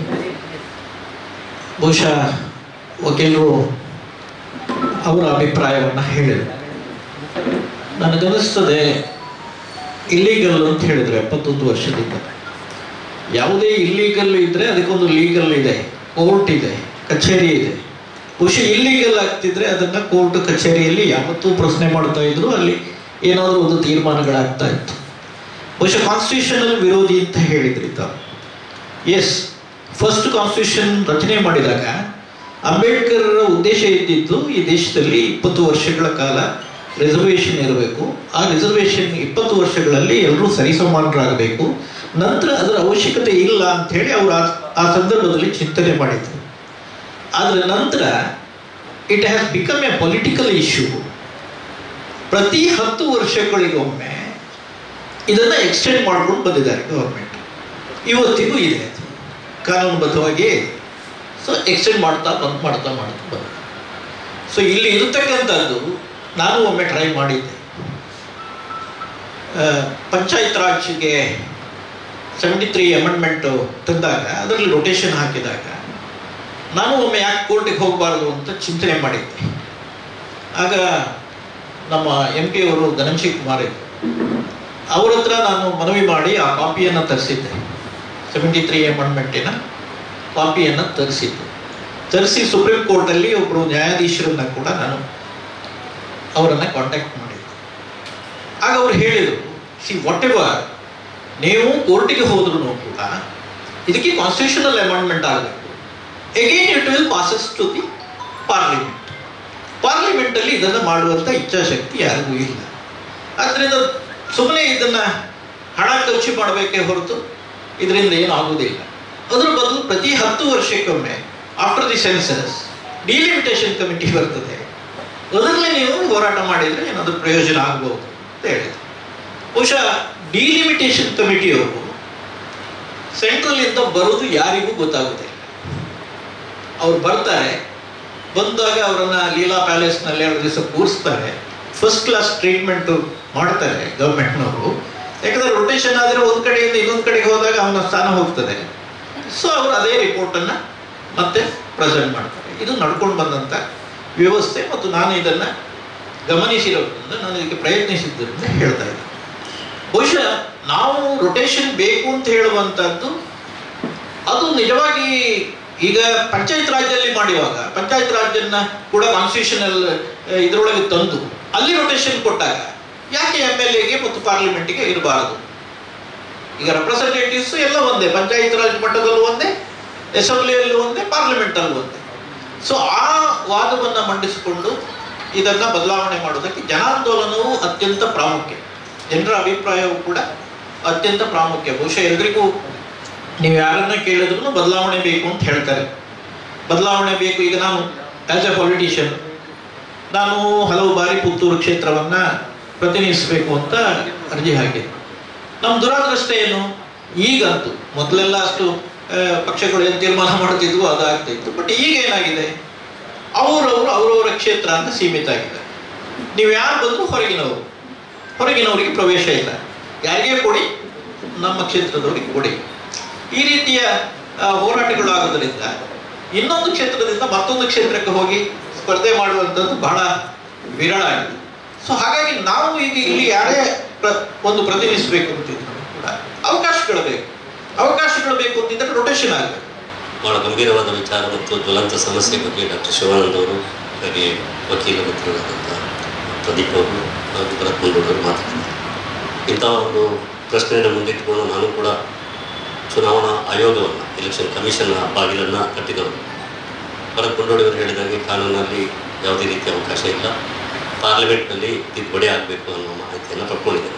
ಬಹುಶಃ ವಕೀಲರು ಅವರ ಅಭಿಪ್ರಾಯವನ್ನು ಹೇಳಿದರು. ನನಗನ್ನಿಸ್ತದೆ ಇಲ್ಲೀಗಲ್ ಅಂತ ಹೇಳಿದರು 71 ವರ್ಷದಿಂದ. ಯಾವುದೇ ಇಲ್ಲೀಗಲ್ ಇದ್ದರೆ ಅದಕ್ಕೊಂದು ಲೀಗಲ್ ಇದೆ, ಕೋರ್ಟ್ ಇದೆ, ಕಚೇರಿ ಇದೆ. ಬಹುಶಃ ಇಲ್ಲೀಗಲ್ ಆಗ್ತಿದ್ರೆ ಅದನ್ನು ಕೋರ್ಟ್ ಕಚೇರಿಯಲ್ಲಿ ಯಾವತ್ತೂ ಪ್ರಶ್ನೆ ಮಾಡ್ತಾ ಇದ್ರು, ಅಲ್ಲಿ ಏನಾದರೂ ಒಂದು ತೀರ್ಮಾನಗಳಾಗ್ತಾ ಇತ್ತು. ಬಹುಶಃ ಕಾನ್ಸ್ಟಿಟ್ಯೂಷನಲ್ ವಿರೋಧಿ ಅಂತ ಹೇಳಿದ್ರಿ ತಾವು. ಎಸ್, ಫಸ್ಟ್ ಕಾನ್ಸ್ಟಿಟ್ಯೂಷನ್ ರಚನೆ ಮಾಡಿದಾಗ ಅಂಬೇಡ್ಕರ್ ಉದ್ದೇಶ ಇದ್ದಿದ್ದು ಈ ದೇಶದಲ್ಲಿ 20 ವರ್ಷಗಳ ಕಾಲ ರಿಸರ್ವೇಷನ್ ಇರಬೇಕು. ಆ ರಿಸರ್ವೇಷನ್ 20 ವರ್ಷಗಳಲ್ಲಿ ಎಲ್ಲರೂ ಸರಿಸಮಾನರಾಗಬೇಕು. ನಂತರ ಅದರ ಅವಶ್ಯಕತೆ ಇಲ್ಲ ಅಂಥೇಳಿ ಅವರು ಆ ಸಂದರ್ಭದಲ್ಲಿ ಚಿಂತನೆ ಮಾಡಿದರು. ಆದರೆ ನಂತರ it has become a political issue. ಪ್ರತಿ 10 ವರ್ಷಗಳಿಗೊಮ್ಮೆ ಇದನ್ನು ಎಕ್ಸ್ಟೆಂಡ್ ಮಾಡ್ಕೊಂಡು ಬಂದಿದ್ದಾರೆ ಗೌರ್ಮೆಂಟ್. ಇವತ್ತಿಗೂ ಇದೆ ಕಾನೂನುಬದ್ಧವಾಗಿ. ಸೊ ಎಕ್ಸ್ಟೆಂಡ್ ಮಾಡ್ತಾ ಬಂದು. ಸೊ ಇಲ್ಲಿ ಇರತಕ್ಕಂಥದ್ದು ನಾನು ಒಮ್ಮೆ ಟ್ರೈ ಮಾಡಿದ್ದೆ. ಪಂಚಾಯತ್ ರಾಜ್ಗೆ 73 ಅಮೆಂಡ್ಮೆಂಟು ತಂದಾಗ ಅದರಲ್ಲಿ ರೊಟೇಷನ್ ಹಾಕಿದಾಗ ನಾನು ಒಮ್ಮೆ ಯಾಕೆ ಕೋರ್ಟಿಗೆ ಹೋಗಬಾರ್ದು ಅಂತ ಚಿಂತನೆ ಮಾಡಿದ್ದೆ. ಆಗ ನಮ್ಮ MP ಅವರು ಧನಂಜಯ್ ಕುಮಾರ್ ಇದ್ದರು, ಅವ್ರ ಹತ್ರ ನಾನು ಮನವಿ ಮಾಡಿ ಆ ಕಾಪಿಯನ್ನು ತರಿಸಿದ್ದೆ. 73 ಅಮೆಂಡ್ಮೆಂಟಿನ ಕಾಪಿಯನ್ನು ತರಿಸಿ ಸುಪ್ರೀಂ ಕೋರ್ಟಲ್ಲಿ ಒಬ್ಬರು ನ್ಯಾಯಾಧೀಶರನ್ನ ಕೂಡ ನಾನು ಅವರನ್ನು ಕಾಂಟ್ಯಾಕ್ಟ್ ಮಾಡಿದ್ದೆ. ಆಗ ಅವ್ರು ಹೇಳಿದರು, ವಾಟ್ ಎವರ್ ನೀವು ಕೋರ್ಟಿಗೆ ಹೋದ್ರೂ ಕೂಡ ಇದಕ್ಕೆ ಕಾನ್ಸ್ಟಿಟ್ಯೂಷನಲ್ ಅಮೆಂಡ್ಮೆಂಟ್ ಆಗಬೇಕು. Again it will passes to the ಪಾರ್ಲಿಮೆಂಟಲ್ಲಿ ಇದನ್ನು ಮಾಡುವಂಥ ಇಚ್ಛಾಶಕ್ತಿ ಯಾರಿಗೂ ಇಲ್ಲ. ಆದ್ದರಿಂದ ಸುಮ್ಮನೆ ಇದನ್ನು ಹಣ ಖರ್ಚು ಮಾಡಬೇಕೇ ಹೊರತು ಇದರಿಂದ ಏನು ಆಗುವುದಿಲ್ಲ. ಅದರ ಬದಲು ಪ್ರತಿ 10 ವರ್ಷಕ್ಕೊಮ್ಮೆ after the census delimitation committee ಬರ್ತದೆ, ಅದರಲ್ಲಿ ನೀವು ಹೋರಾಟ ಮಾಡಿದರೆ ಏನಾದರೂ ಪ್ರಯೋಜನ ಆಗ್ಬೋದು ಅಂತ ಹೇಳಿದ್ರು. ಬಹುಶಃ ಡಿಲಿಮಿಟೇಷನ್ ಕಮಿಟಿಯವರು ಸೆಂಟ್ರಲಿಂದ ಬರೋದು ಯಾರಿಗೂ ಗೊತ್ತಾಗುವುದಿಲ್ಲ. ಅವ್ರು ಬರ್ತಾರೆ, ಬಂದಾಗ ಅವರನ್ನು ಲೀಲಾ ಪ್ಯಾಲೇಸ್ನಲ್ಲಿ 2 ದಿವಸ ಕೂರಿಸ್ತಾರೆ, ಫಸ್ಟ್ ಕ್ಲಾಸ್ ಟ್ರೀಟ್ಮೆಂಟು ಮಾಡ್ತಾರೆ ಗೌರ್ಮೆಂಟ್ನವರು. ಯಾಕಂದರೆ ರೊಟೇಷನ್ ಆದರೆ ಒಂದು ಕಡೆಯಿಂದ ಇನ್ನೊಂದು ಕಡೆಗೆ ಹೋದಾಗ ಅವನ ಸ್ಥಾನ ಹೋಗ್ತದೆ. ಸೊ ಅವರು ಅದೇ ರಿಪೋರ್ಟನ್ನು ಮತ್ತೆ ಪ್ರೆಸೆಂಟ್ ಮಾಡ್ತಾರೆ. ಇದು ನಡ್ಕೊಂಡು ಬಂದಂಥ ವ್ಯವಸ್ಥೆ ಮತ್ತು ನಾನು ಇದನ್ನು ಗಮನಿಸಿರೋದ್ರಿಂದ ನಾನು ಇದಕ್ಕೆ ಪ್ರಯತ್ನಿಸಿದ್ದರಿಂದ ಹೇಳ್ತಾ ಇದ್ದೀನಿ. ಬಹುಶಃ ನಾವು ರೊಟೇಷನ್ ಬೇಕು ಅಂತ ಹೇಳುವಂಥದ್ದು ಅದು ನಿಜವಾಗಿ ಈಗ ಪಂಚಾಯತ್ ರಾಜ್ಯದಲ್ಲಿ ಮಾಡುವಾಗ ಪಂಚಾಯತ್ ರಾಜ್ಯನ್ನ ಕೂಡ ಕಾನ್ಸ್ಟಿಟ್ಯೂಷನಲ್ ಇದರೊಳಗೆ ತಂದು ಅಲ್ಲಿ ರೊಟೇಷನ್ ಕೊಟ್ಟಾಗ ಯಾಕೆ MLAಗೆ ಮತ್ತು ಪಾರ್ಲಿಮೆಂಟಿಗೆ ಇರಬಾರದು? ಈಗ ರೆಪ್ರೆಸೆಂಟೇಟಿವ್ಸ್ ಎಲ್ಲ ಒಂದೇ, ಪಂಚಾಯತ್ ರಾಜ್ ಮಟ್ಟದಲ್ಲೂ ಒಂದೇ, ಅಸೆಂಬ್ಲಿಯಲ್ಲೂ ಒಂದೇ, ಪಾರ್ಲಿಮೆಂಟಲ್ಲೂ ಒಂದೇ. ಸೊ ಆ ವಾದವನ್ನು ಮಂಡಿಸಿಕೊಂಡು ಇದನ್ನು ಬದಲಾವಣೆ ಮಾಡೋದಕ್ಕೆ ಜನಾಂದೋಲನವು ಅತ್ಯಂತ ಪ್ರಾಮುಖ್ಯ, ಜನರ ಅಭಿಪ್ರಾಯವೂ ಕೂಡ ಅತ್ಯಂತ ಪ್ರಾಮುಖ್ಯ. ಬಹುಶಃ ಎಲ್ರಿಗೂ ನೀವು ಯಾರನ್ನ ಕೇಳಿದ್ರು ಬದಲಾವಣೆ ಬೇಕು ಅಂತ ಹೇಳ್ತಾರೆ. ಬದಲಾವಣೆ ಬೇಕು. ಈಗ ನಾನು ಆ್ಯಸ್ ಎ ಪೊಲಿಟಿಷಿಯನ್ ನಾನು ಹಲವು ಬಾರಿ ಪುತ್ತೂರು ಕ್ಷೇತ್ರವನ್ನು ಪ್ರತಿನಿಧಿಸಬೇಕು ಅಂತ ಅರ್ಜಿ ಹಾಕಿದ್ದೆ. ನಮ್ಮ ದುರಾದೃಷ್ಟ ಏನು, ಈಗಂತೂ ಮೊದಲೆಲ್ಲ ಅಷ್ಟು ಪಕ್ಷಗಳು ಏನು ತೀರ್ಮಾನ ಮಾಡ್ತಿದ್ವು ಅದಾಗ್ತಿತ್ತು. ಬಟ್ ಈಗ ಏನಾಗಿದೆ, ಅವರವರ ಕ್ಷೇತ್ರ ಅಂತ ಸೀಮಿತ ಆಗಿದೆ. ನೀವು ಯಾರು ಬಂದರೂ ಹೊರಗಿನವರಿಗೆ ಪ್ರವೇಶ ಇಲ್ಲ. ಯಾರಿಗೇ ಕೊಡಿ, ನಮ್ಮ ಕ್ಷೇತ್ರದವರಿಗೆ ಕೊಡಿ. ಈ ರೀತಿಯ ಹೋರಾಟಗಳು ಆಗೋದ್ರಿಂದ ಇನ್ನೊಂದು ಕ್ಷೇತ್ರದಿಂದ ಮತ್ತೊಂದು ಕ್ಷೇತ್ರಕ್ಕೆ ಹೋಗಿ ಸ್ಪರ್ಧೆ ಮಾಡುವಂಥದ್ದು ಬಹಳ ವಿರಳ ಆಗಿದೆ. ಸೊ ಹಾಗಾಗಿ ನಾವು ಈಗ ಇಲ್ಲಿ ಯಾರೇ ಒಂದು ಪ್ರತಿನಿಧಿಸಬೇಕು ಅಂತಿದ್ರು ಕೂಡ ಅವಕಾಶಗಳು ಬೇಕು ಅಂತಿದ್ದರೆ ರೊಟೇಷನ್ ಆಗಬೇಕು. ಬಹಳ ಗಂಭೀರವಾದ ವಿಚಾರ ಮತ್ತು ಜ್ವಲಂತ ಸಮಸ್ಯೆ ಬಗ್ಗೆ ಡಾಕ್ಟರ್ ಶಿವಾನಂದ್ ಅವರು, ಹಾಗೆ ವಕೀಲ ಮಿತ್ರರಾದಂಥ ಪ್ರದೀಪ್ ಅವರು ಹಾಗೂ ಭರತ್ ಮುಂಡೋಳವರು ಮಾತಾಡ್ತಾರೆ. ಇಂಥ ಒಂದು ಪ್ರಶ್ನೆಯನ್ನು ಮುಂದಿಟ್ಟುಕೊಂಡು ನಾನು ಕೂಡ ಚುನಾವಣಾ ಆಯೋಗವನ್ನು, ಎಲೆಕ್ಷನ್ ಕಮಿಷನ್ನ ಬಾಗಿಲನ್ನು ಕಟ್ಟಿದವರು. ಭರತ್ ಕೊಂಡೋಡಿಯವರು ಹೇಳಿದಾಗೆ ಕಾನೂನಲ್ಲಿ ಯಾವುದೇ ರೀತಿಯ ಅವಕಾಶ ಇಲ್ಲ, ಪಾರ್ಲಿಮೆಂಟ್ನಲ್ಲಿ ತಿದ್ದುಪಡಿ ಆಗಬೇಕು ಅನ್ನೋ ಮಾಹಿತಿಯನ್ನು ಪಡ್ಕೊಂಡಿದ್ದಾರೆ.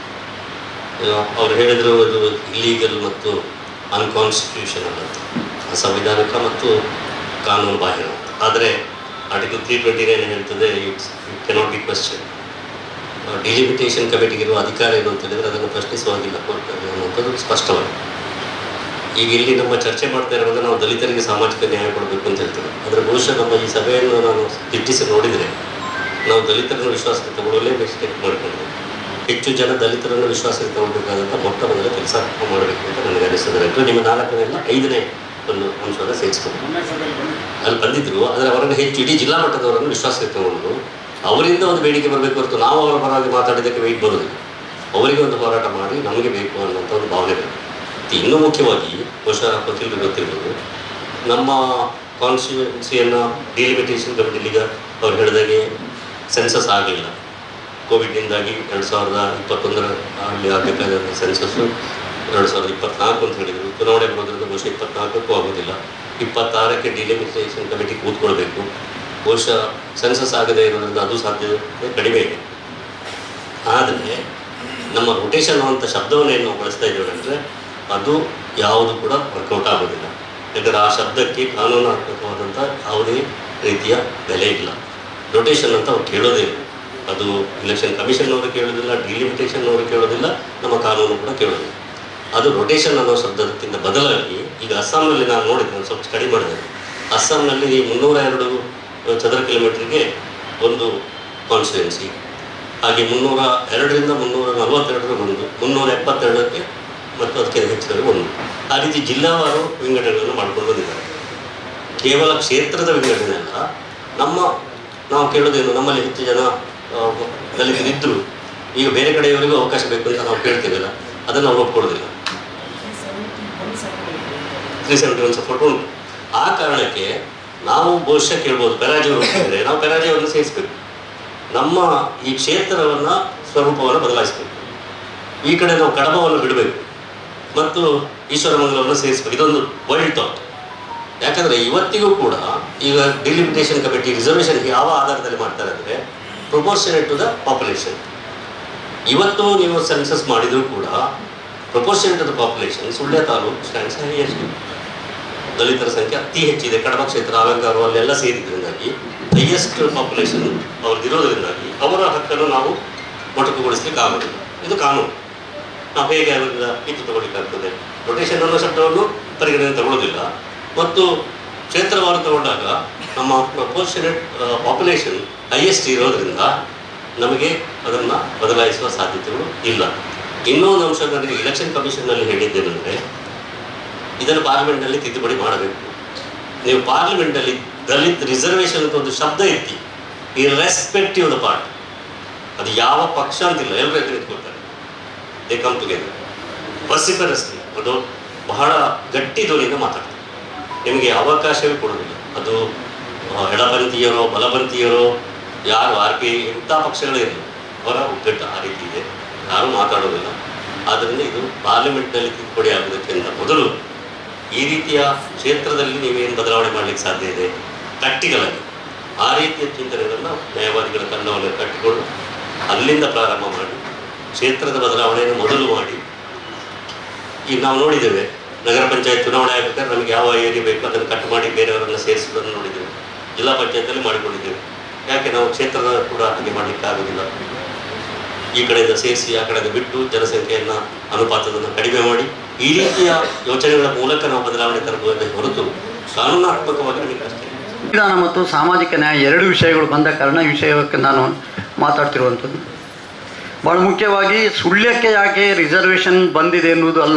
ಅವರು ಹೇಳಿದರು ಅದು ಇಲ್ಲೀಗಲ್ ಮತ್ತು ಅನ್ಕಾನ್ಸ್ಟಿಟ್ಯೂಷನಲ್ ಅಂತ, ಅಸಂವಿಧಾನಿಕ ಮತ್ತು ಕಾನೂನು ಬಾಹಿರ ಅಂತ. ಆದರೆ ಆರ್ಟಿಕಲ್ 329 ಹೇಳ್ತದೆ it cannot be question. Delimitation ಕಮಿಟಿಗಿರುವ ಅಧಿಕಾರ ಏನು ಅಂತ ಹೇಳಿದರೆ ಅದನ್ನು ಪ್ರಶ್ನಿಸುವಾಗಿಲ್ಲ ಕೋರ್ಟಲ್ಲಿ ಅನ್ನೋಂಥದ್ದು ಸ್ಪಷ್ಟವಾಗಿದೆ. ಈಗ ಇಲ್ಲಿ ನಮ್ಮ ಚರ್ಚೆ ಮಾಡ್ತಾ ಇರುವಾಗ ನಾವು ದಲಿತರಿಗೆ ಸಾಮಾಜಿಕ ನ್ಯಾಯ ಕೊಡಬೇಕು ಅಂತ ಹೇಳ್ತೇವೆ. ಆದರೆ ಬಹುಶಃ ನಮ್ಮ ಈ ಸಭೆಯನ್ನು ನಾನು ದಿಟ್ಟಿಸಿ ನೋಡಿದರೆ ನಾವು ದಲಿತರನ್ನು ವಿಶ್ವಾಸಕ್ಕೆ ತಗೊಳ್ಳಲೇ ಮಿಸ್ಟೇಕ್ ಮಾಡಿಕೊಂಡಿದ್ದೇವೆ. ಹೆಚ್ಚು ಜನ ದಲಿತರನ್ನು ವಿಶ್ವಾಸಕ್ಕೆ ತಗೊಳ್ಬೇಕಾದಂಥ ಮೊಟ್ಟ ಮೊದಲ ಕೆಲಸ ಮಾಡಬೇಕು ಅಂತ ನನಗೆ ಅನಿಸ್ತದೆ. ನಿಮ್ಮ 4ನೇಲ್ಲ 5ನೇ ಒಂದು ಅಂಶವನ್ನು ಸೇರಿಸ್ಕೊಂಡು ಅಲ್ಲಿ ಬಂದಿದ್ದರು. ಆದರೆ ಅವರನ್ನು ಹೆಚ್ಚು ಇಡೀ ಜಿಲ್ಲಾ ಮಟ್ಟದವರನ್ನು ವಿಶ್ವಾಸಕ್ಕೆ ತಗೊಂಡು ಅವರಿಂದ ಒಂದು ಬೇಡಿಕೆ ಬರಬೇಕು ಹೊರತು ನಾವು ಅವರ ಪರವಾಗಿ ಮಾತಾಡಿದ್ದಕ್ಕೆ ವೆಯ್ಟ್ ಬರೋದಿಲ್ಲ. ಅವರಿಗೆ ಒಂದು ಹೋರಾಟ ಮಾಡಿ ನಮಗೆ ಬೇಕು ಅನ್ನೋಂಥ ಒಂದು ಭಾವನೆ ಬೇಕು. ಇನ್ನೂ ಮುಖ್ಯವಾಗಿ ಬಹುಶಃ ವಕೀಲರು ಗೊತ್ತಿರ್ಬೋದು, ನಮ್ಮ ಕಾನ್ಸ್ಟಿಟ್ಯೂನ್ಸಿಯನ್ನು ಡಿಲಿಮಿಟೇಷನ್ ಕಮಿಟಿಲಿಗ ಅವ್ರು ಹೇಳಿದಾಗೆ ಸೆನ್ಸಸ್ ಆಗಲಿಲ್ಲ. ಕೋವಿಡ್ನಿಂದಾಗಿ 2021 ಅಲ್ಲಿ ಆಗಬೇಕಾದಂಥ ಸೆನ್ಸಸ್ಸು 2024 ಅಂತ ಹೇಳಿದರು. ಚುನಾವಣೆ ಬರೋದ್ರಿಂದ ಬಹುಶಃ 24ಕ್ಕೂ ಆಗೋದಿಲ್ಲ. 26ಕ್ಕೆ ಡಿಲಿಮಿಟೇಷನ್ ಕಮಿಟಿ ಕೂತ್ಕೊಳ್ಬೇಕು. ಬಹುಶಃ ಸೆನ್ಸಸ್ ಆಗದೇ ಇರೋದ್ರಿಂದ ಅದು ಸಾಧ್ಯತೆ ಕಡಿಮೆ ಇದೆ. ಆದರೆ ನಮ್ಮ ರೊಟೇಷನ್ ಅಂತ ಶಬ್ದವನ್ನು ಏನು ನಾವು ಬಳಸ್ತಾ ಇದ್ದೇವೆ ಅಂದರೆ ಅದು ಯಾವುದು ಕೂಡ ವರ್ಕೌಟ್ ಆಗೋದಿಲ್ಲ. ಯಾಕಂದರೆ ಆ ಶಬ್ದಕ್ಕೆ ಕಾನೂನಾತ್ಮಕವಾದಂಥ ಯಾವುದೇ ರೀತಿಯ ಬೆಲೆ ಇಲ್ಲ. ರೊಟೇಷನ್ ಅಂತ ಅವ್ರು ಕೇಳೋದೇ ಇಲ್ಲ. ಅದು ಎಲೆಕ್ಷನ್ ಕಮಿಷನ್ನವರು ಕೇಳೋದಿಲ್ಲ, ಡಿಲಿಮಿಟೇಷನ್ನವರು ಕೇಳೋದಿಲ್ಲ, ನಮ್ಮ ಕಾನೂನು ಕೂಡ ಕೇಳೋದಿಲ್ಲ. ಅದು ರೊಟೇಷನ್ ಅನ್ನೋ ಶಬ್ದಕ್ಕಿಂತ ಬದಲಾಗಿ ಈಗ ಅಸ್ಸಾಂನಲ್ಲಿ ನಾನು ನೋಡಿದ್ದೆ, ನಾನು ಸ್ವಲ್ಪ ಸ್ಟಡಿ ಮಾಡಿದೆ. ಅಸ್ಸಾಂನಲ್ಲಿ 302 ಚದರ ಕಿಲೋಮೀಟ್ರಿಗೆ ಒಂದು ಕಾನ್ಸ್ಟಿಟ್ಯೂನ್ಸಿ, ಹಾಗೆ 302ರಿಂದ 342 ಒಂದು, 372ಕ್ಕೆ ಮತ್ತು ಅದಕ್ಕೆ ಹೆಚ್ಚಿನವರು ಒಂದು. ಆ ರೀತಿ ಜಿಲ್ಲಾವಾರು ವಿಂಗಡಣೆಗಳನ್ನು ಮಾಡ್ಕೊಂಡು ಬಂದಿದ್ದಾರೆ. ಕೇವಲ ಕ್ಷೇತ್ರದ ವಿಂಗಡಣೆ ಅಲ್ಲ, ನಾವು ಕೇಳೋದೇನು, ನಮ್ಮಲ್ಲಿ ಹೆಚ್ಚು ಜನ ದಲಿತರಿದ್ದರು, ಈಗ ಬೇರೆ ಕಡೆಯವರಿಗೂ ಅವಕಾಶ ಬೇಕು ಅಂತ ನಾವು ಕೇಳ್ತೀವಲ್ಲ, ಅದನ್ನು ನಾವು ಒಪ್ಕೊಳ್ಳೋದಿಲ್ಲ. 371 ಸಪೋರ್ಟ್ ಉಂಟು. ಆ ಕಾರಣಕ್ಕೆ ನಾವು ಬಹುಶಃ ಕೇಳ್ಬೋದು, ಪೆರಾಜಿಯವರು ಹೇಳಿದರೆ ನಾವು ಪೆರಾಜಿಯವರನ್ನು ಸೇರಿಸಬೇಕು, ನಮ್ಮ ಈ ಕ್ಷೇತ್ರವನ್ನು ಸ್ವರೂಪವನ್ನು ಬದಲಾಯಿಸಬೇಕು. ಈ ಕಡೆ ನಾವು ಕಡಬವನ್ನು ಬಿಡಬೇಕು ಮತ್ತು ಈಶ್ವರಮಂಗಲವನ್ನು ಸೇರಿಸಬೇಕು. ಇದೊಂದು ವೈಲ್ಡ್ ಥಾಟ್. ಯಾಕಂದರೆ ಇವತ್ತಿಗೂ ಕೂಡ ಈಗ ಡಿಲಿಮಿಟೇಷನ್ ಕಮಿಟಿ ರಿಸರ್ವೇಷನ್ ಯಾವ ಆಧಾರದಲ್ಲಿ ಮಾಡ್ತಾರೆ ಅಂದರೆ ಪ್ರೊಪೋರ್ಷನೇಟ್ ಟು ದ ಪಾಪ್ಯುಲೇಷನ್. ಇವತ್ತು ನೀವು ಸೆನ್ಸಸ್ ಮಾಡಿದರೂ ಕೂಡ proportionate to the population Sullia taluk stands highest. ದಲಿತರ ಸಂಖ್ಯೆ ಅತಿ ಹೆಚ್ಚಿದೆ. ಕಡಬ ಕ್ಷೇತ್ರ, ಅಲಂಕಾರ ಅಲ್ಲೆಲ್ಲ ಸೇರಿದ್ರಿಂದಾಗಿ ಹೈಯೆಸ್ಟ್ ಪಾಪ್ಯುಲೇಷನ್ ಅವ್ರದ್ದಿರೋದ್ರಿಂದಾಗಿ ಅವರ ಹಕ್ಕನ್ನು ನಾವು ಮೊಟಕುಗೊಳಿಸ್ಲಿಕ್ಕೆ ಆಗೋದಿಲ್ಲ. ಇದು ಕಾನೂನು. ನಾವು ಹೇಗೆ ಅವರಿಂದ ಕಿತ್ತು ತಗೊಳ್ಳಿಕ್ಕಾಗ್ತದೆ? ರೊಟೇಷನ್ ಅನ್ನೋ ಶಬ್ದವನ್ನು ಪರಿಗಣನೆ ತಗೊಳ್ಳೋದಿಲ್ಲ. ಮತ್ತು ಕ್ಷೇತ್ರವಾರು ತಗೊಂಡಾಗ ನಮ್ಮ ಪ್ರಪೋರ್ಷನೇಟ್ ಪಾಪ್ಯುಲೇಷನ್ ಹೈಯೆಸ್ಟ್ ಇರೋದ್ರಿಂದ ನಮಗೆ ಅದನ್ನು ಬದಲಾಯಿಸುವ ಸಾಧ್ಯತೆಗಳು ಇಲ್ಲ. ಇನ್ನೊಂದು ಅಂಶ ನನಗೆ ಎಲೆಕ್ಷನ್ ಕಮಿಷನ್ನಲ್ಲಿ ಹೇಳಿದ್ದೇನೆಂದರೆ ಇದನ್ನು ಪಾರ್ಲಿಮೆಂಟ್ನಲ್ಲಿ ತಿದ್ದುಪಡಿ ಮಾಡಬೇಕು. ನೀವು ಪಾರ್ಲಿಮೆಂಟಲ್ಲಿ ದಲಿತ್ ರಿಸರ್ವೇಷನ್ ಅಂತ ಒಂದು ಶಬ್ದ ಎತ್ತಿ, ಇರ್ರೆಸ್ಪೆಕ್ಟಿವ್ ದ ಪಾರ್ಟ್, ಅದು ಯಾವ ಪಕ್ಷ ಅಂತಿಲ್ಲ, ಎಲ್ಲರೂ ಎದುರಿಟ್ಕೊಳ್ತಾರೆ. They come together vociferously. ಅದು ಬಹಳ ಗಟ್ಟಿ ಧ್ವನಿಯಿಂದ ಮಾತಾಡ್ತಾರೆ. ನಿಮಗೆ ಅವಕಾಶವೇ ಕೊಡೋದಿಲ್ಲ. ಅದು ಎಡಪಂಥೀಯರೋ ಬಲಪಂಥೀಯರೋ ಯಾರು RP ಎಂಥ ಪಕ್ಷಗಳೇ ಇರಲಿ, ಅವರ ಒಗ್ಗಟ್ಟು ಆ ರೀತಿ ಇದೆ, ಯಾರೂ ಮಾತಾಡೋದಿಲ್ಲ. ಆದ್ದರಿಂದ ಇದು ಪಾರ್ಲಿಮೆಂಟ್ನಲ್ಲಿ ತಿದ್ದುಪಡಿ ಆಗೋದಕ್ಕಿಂತ ಮೊದಲು ಈ ರೀತಿಯ ಕ್ಷೇತ್ರದಲ್ಲಿ ನೀವೇನು ಬದಲಾವಣೆ ಮಾಡಲಿಕ್ಕೆ ಸಾಧ್ಯ ಇದೆ ಪ್ರಾಕ್ಟಿಕಲ್ ಆಗಿ, ಆ ರೀತಿಯ ಚಿಂತನೆಗಳನ್ನು ನ್ಯಾಯವಾದಿಗಳ ತಂಡವನ್ನು ಕಟ್ಟಿಕೊಂಡು ಅಲ್ಲಿಂದ ಪ್ರಾರಂಭ ಮಾಡಿ ಕ್ಷೇತ್ರದ ಬದಲಾವಣೆಯನ್ನು ಮೊದಲು ಮಾಡಿ. ಈಗ ನಾವು ನೋಡಿದ್ದೇವೆ, ನಗರ ಪಂಚಾಯತ್ ಚುನಾವಣೆ ಆಗಬೇಕಾದ್ರೆ ನಮಗೆ ಯಾವ ಏರಿಯಾ ಬೇಕು ಅದನ್ನು ಕಟ್ ಮಾಡಿ ಬೇರೆಯವರನ್ನು ಸೇರಿಸೋದನ್ನು ನೋಡಿದ್ದೇವೆ. ಜಿಲ್ಲಾ ಪಂಚಾಯತಲ್ಲಿ ಮಾಡಿಕೊಂಡಿದ್ದೇವೆ. ಯಾಕೆ ನಾವು ಕ್ಷೇತ್ರದ ಕೂಡ ಹಾಗೆ ಮಾಡಲಿಕ್ಕೆ ಆಗೋದಿಲ್ಲ? ಈ ಕಡೆಯಿಂದ ಸೇರಿಸಿ ಆ ಕಡೆಯಿಂದ ಬಿಟ್ಟು ಜನಸಂಖ್ಯೆಯನ್ನು ಅನುಪಾತವನ್ನು ಕಡಿಮೆ ಮಾಡಿ ಈ ರೀತಿಯ ಯೋಚನೆಗಳ ಮೂಲಕ ನಾವು ಬದಲಾವಣೆ ತರಬಹುದೇ ಹೊರತು ಕಾನೂನಾತ್ಮಕವಾಗಿ ನಮಗೆ ಕಷ್ಟ. ಸಂವಿಧಾನ ಮತ್ತು ಸಾಮಾಜಿಕ ನ್ಯಾಯ 2 ವಿಷಯಗಳು ಬಂದ ಕಾರಣ ಈ ವಿಷಯಕ್ಕೆ ನಾನು ಮಾತಾಡ್ತಿರುವಂಥದ್ದು. ಭಾಳ ಮುಖ್ಯವಾಗಿ ಸುಳ್ಯಕ್ಕೆ ಯಾಕೆ ರಿಸರ್ವೇಷನ್ ಬಂದಿದೆ ಎನ್ನುವುದು ಅಲ್ಲ,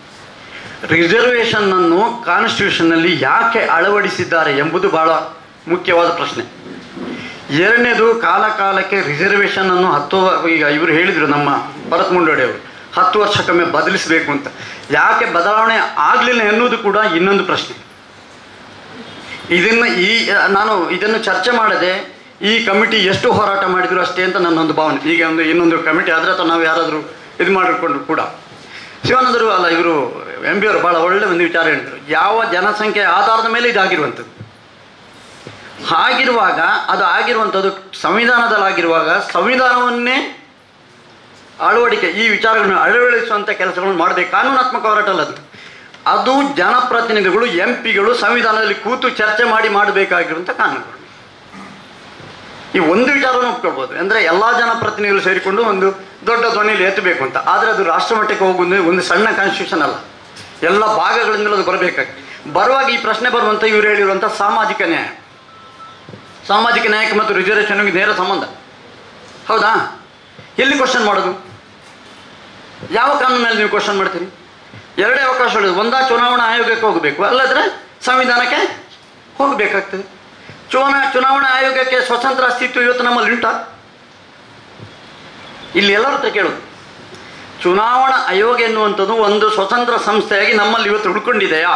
ರಿಸರ್ವೇಷನ್ನನ್ನು ಕಾನ್ಸ್ಟಿಟ್ಯೂಷನ್ನಲ್ಲಿ ಯಾಕೆ ಅಳವಡಿಸಿದ್ದಾರೆ ಎಂಬುದು ಭಾಳ ಮುಖ್ಯವಾದ ಪ್ರಶ್ನೆ. ಎರಡನೇದು, ಕಾಲಕ್ಕೆ ರಿಸರ್ವೇಷನನ್ನು ಈಗ ಇವರು ಹೇಳಿದರು, ನಮ್ಮ ಭರತ್ ಮುಂಡೋಡಿಯವರು 10 ವರ್ಷಕ್ಕೊಮ್ಮೆ ಬದಲಿಸಬೇಕು ಅಂತ. ಯಾಕೆ ಬದಲಾವಣೆ ಆಗಲಿಲ್ಲ ಎನ್ನುವುದು ಕೂಡ ಇನ್ನೊಂದು ಪ್ರಶ್ನೆ. ನಾನು ಇದನ್ನು ಚರ್ಚೆ ಮಾಡದೆ ಈ ಕಮಿಟಿ ಎಷ್ಟು ಹೋರಾಟ ಮಾಡಿದ್ರು ಅಷ್ಟೇ ಅಂತ ನನ್ನೊಂದು ಭಾವನೆ. ಈಗ ಇನ್ನೊಂದು ಕಮಿಟಿ ಆದರೆ ಅಥವಾ ನಾವು ಯಾರಾದರೂ ಇದು ಮಾಡಿಕೊಂಡು ಕೂಡ ಶಿವಾನಂದರು ಅಲ್ಲ ಇವರು MB ಅವರು ಭಾಳ ಒಳ್ಳೆ ಒಂದು ವಿಚಾರ ಹೇಳಿದರು. ಯಾವ ಜನಸಂಖ್ಯೆ ಆಧಾರದ ಮೇಲೆ ಇದಾಗಿರುವಂಥದ್ದು. ಹಾಗಿರುವಾಗ ಅದು ಆಗಿರುವಂಥದ್ದು ಸಂವಿಧಾನದಲ್ಲಿ ಆಗಿರುವಾಗ ಸಂವಿಧಾನವನ್ನೇ ಅಳವಡಿಕೆ ಈ ವಿಚಾರಗಳನ್ನು ಅಳವಡಿಸುವಂಥ ಕೆಲಸಗಳನ್ನು ಮಾಡಬೇಕು. ಕಾನೂನಾತ್ಮಕ ಹೋರಾಟ ಅಲ್ಲ ಅದು ಜನಪ್ರತಿನಿಧಿಗಳು MP ಗಳು ಸಂವಿಧಾನದಲ್ಲಿ ಕೂತು ಚರ್ಚೆ ಮಾಡಿ ಮಾಡಬೇಕಾಗಿರುವಂಥ ಕಾನೂನುಗಳು. ಈ ಒಂದು ವಿಚಾರವನ್ನು ಒಪ್ಕೊಳ್ಬೋದು, ಅಂದರೆ ಎಲ್ಲ ಜನಪ್ರತಿನಿಧಿಗಳು ಸೇರಿಕೊಂಡು ಒಂದು ದೊಡ್ಡ ಧ್ವನಿಯಲ್ಲಿ ಎತ್ತಬೇಕು ಅಂತ. ಆದರೆ ಅದು ರಾಷ್ಟ್ರಮಟ್ಟಕ್ಕೆ ಹೋಗುವುದು ಒಂದು ಸಣ್ಣ ಕಾನ್ಸ್ಟಿಟ್ಯೂಷನ್ ಅಲ್ಲ, ಎಲ್ಲ ಭಾಗಗಳಿಂದಲೂ ಅದು ಬರಬೇಕಾಗಿ ಬರುವಾಗ ಈ ಪ್ರಶ್ನೆ ಬರುವಂಥ ಇವರು ಹೇಳಿರುವಂಥ ಸಾಮಾಜಿಕ ನ್ಯಾಯಕ್ಕೆ ಮತ್ತು ರಿಸರ್ವೇಷನ್ಗೆ ನೇರ ಸಂಬಂಧ. ಹೌದಾ? ಎಲ್ಲಿ ಕ್ವಶನ್ ಮಾಡೋದು? ಯಾವ ಕಾನೂನಲ್ಲಿ ನೀವು ಕ್ವಶನ್ ಮಾಡ್ತೀರಿ? ಎರಡೇ ಅವಕಾಶಗಳು. ಒಂದಾ ಚುನಾವಣಾ ಆಯೋಗಕ್ಕೆ ಹೋಗಬೇಕು, ಅಲ್ಲದ್ರೆ ಸಂವಿಧಾನಕ್ಕೆ ಹೋಗಬೇಕಾಗ್ತದೆ. ಚುನಾವಣಾ ಆಯೋಗಕ್ಕೆ ಸ್ವತಂತ್ರ ಅಸ್ತಿತ್ವ ಇವತ್ತು ನಮ್ಮಲ್ಲಿ ಉಂಟಾ? ಇಲ್ಲಿ ಎಲ್ಲರ ಹತ್ರ ಕೇಳೋದು, ಚುನಾವಣಾ ಆಯೋಗ ಎನ್ನುವಂಥದ್ದು ಒಂದು ಸ್ವತಂತ್ರ ಸಂಸ್ಥೆಯಾಗಿ ನಮ್ಮಲ್ಲಿ ಇವತ್ತು ಉಳ್ಕೊಂಡಿದೆಯಾ?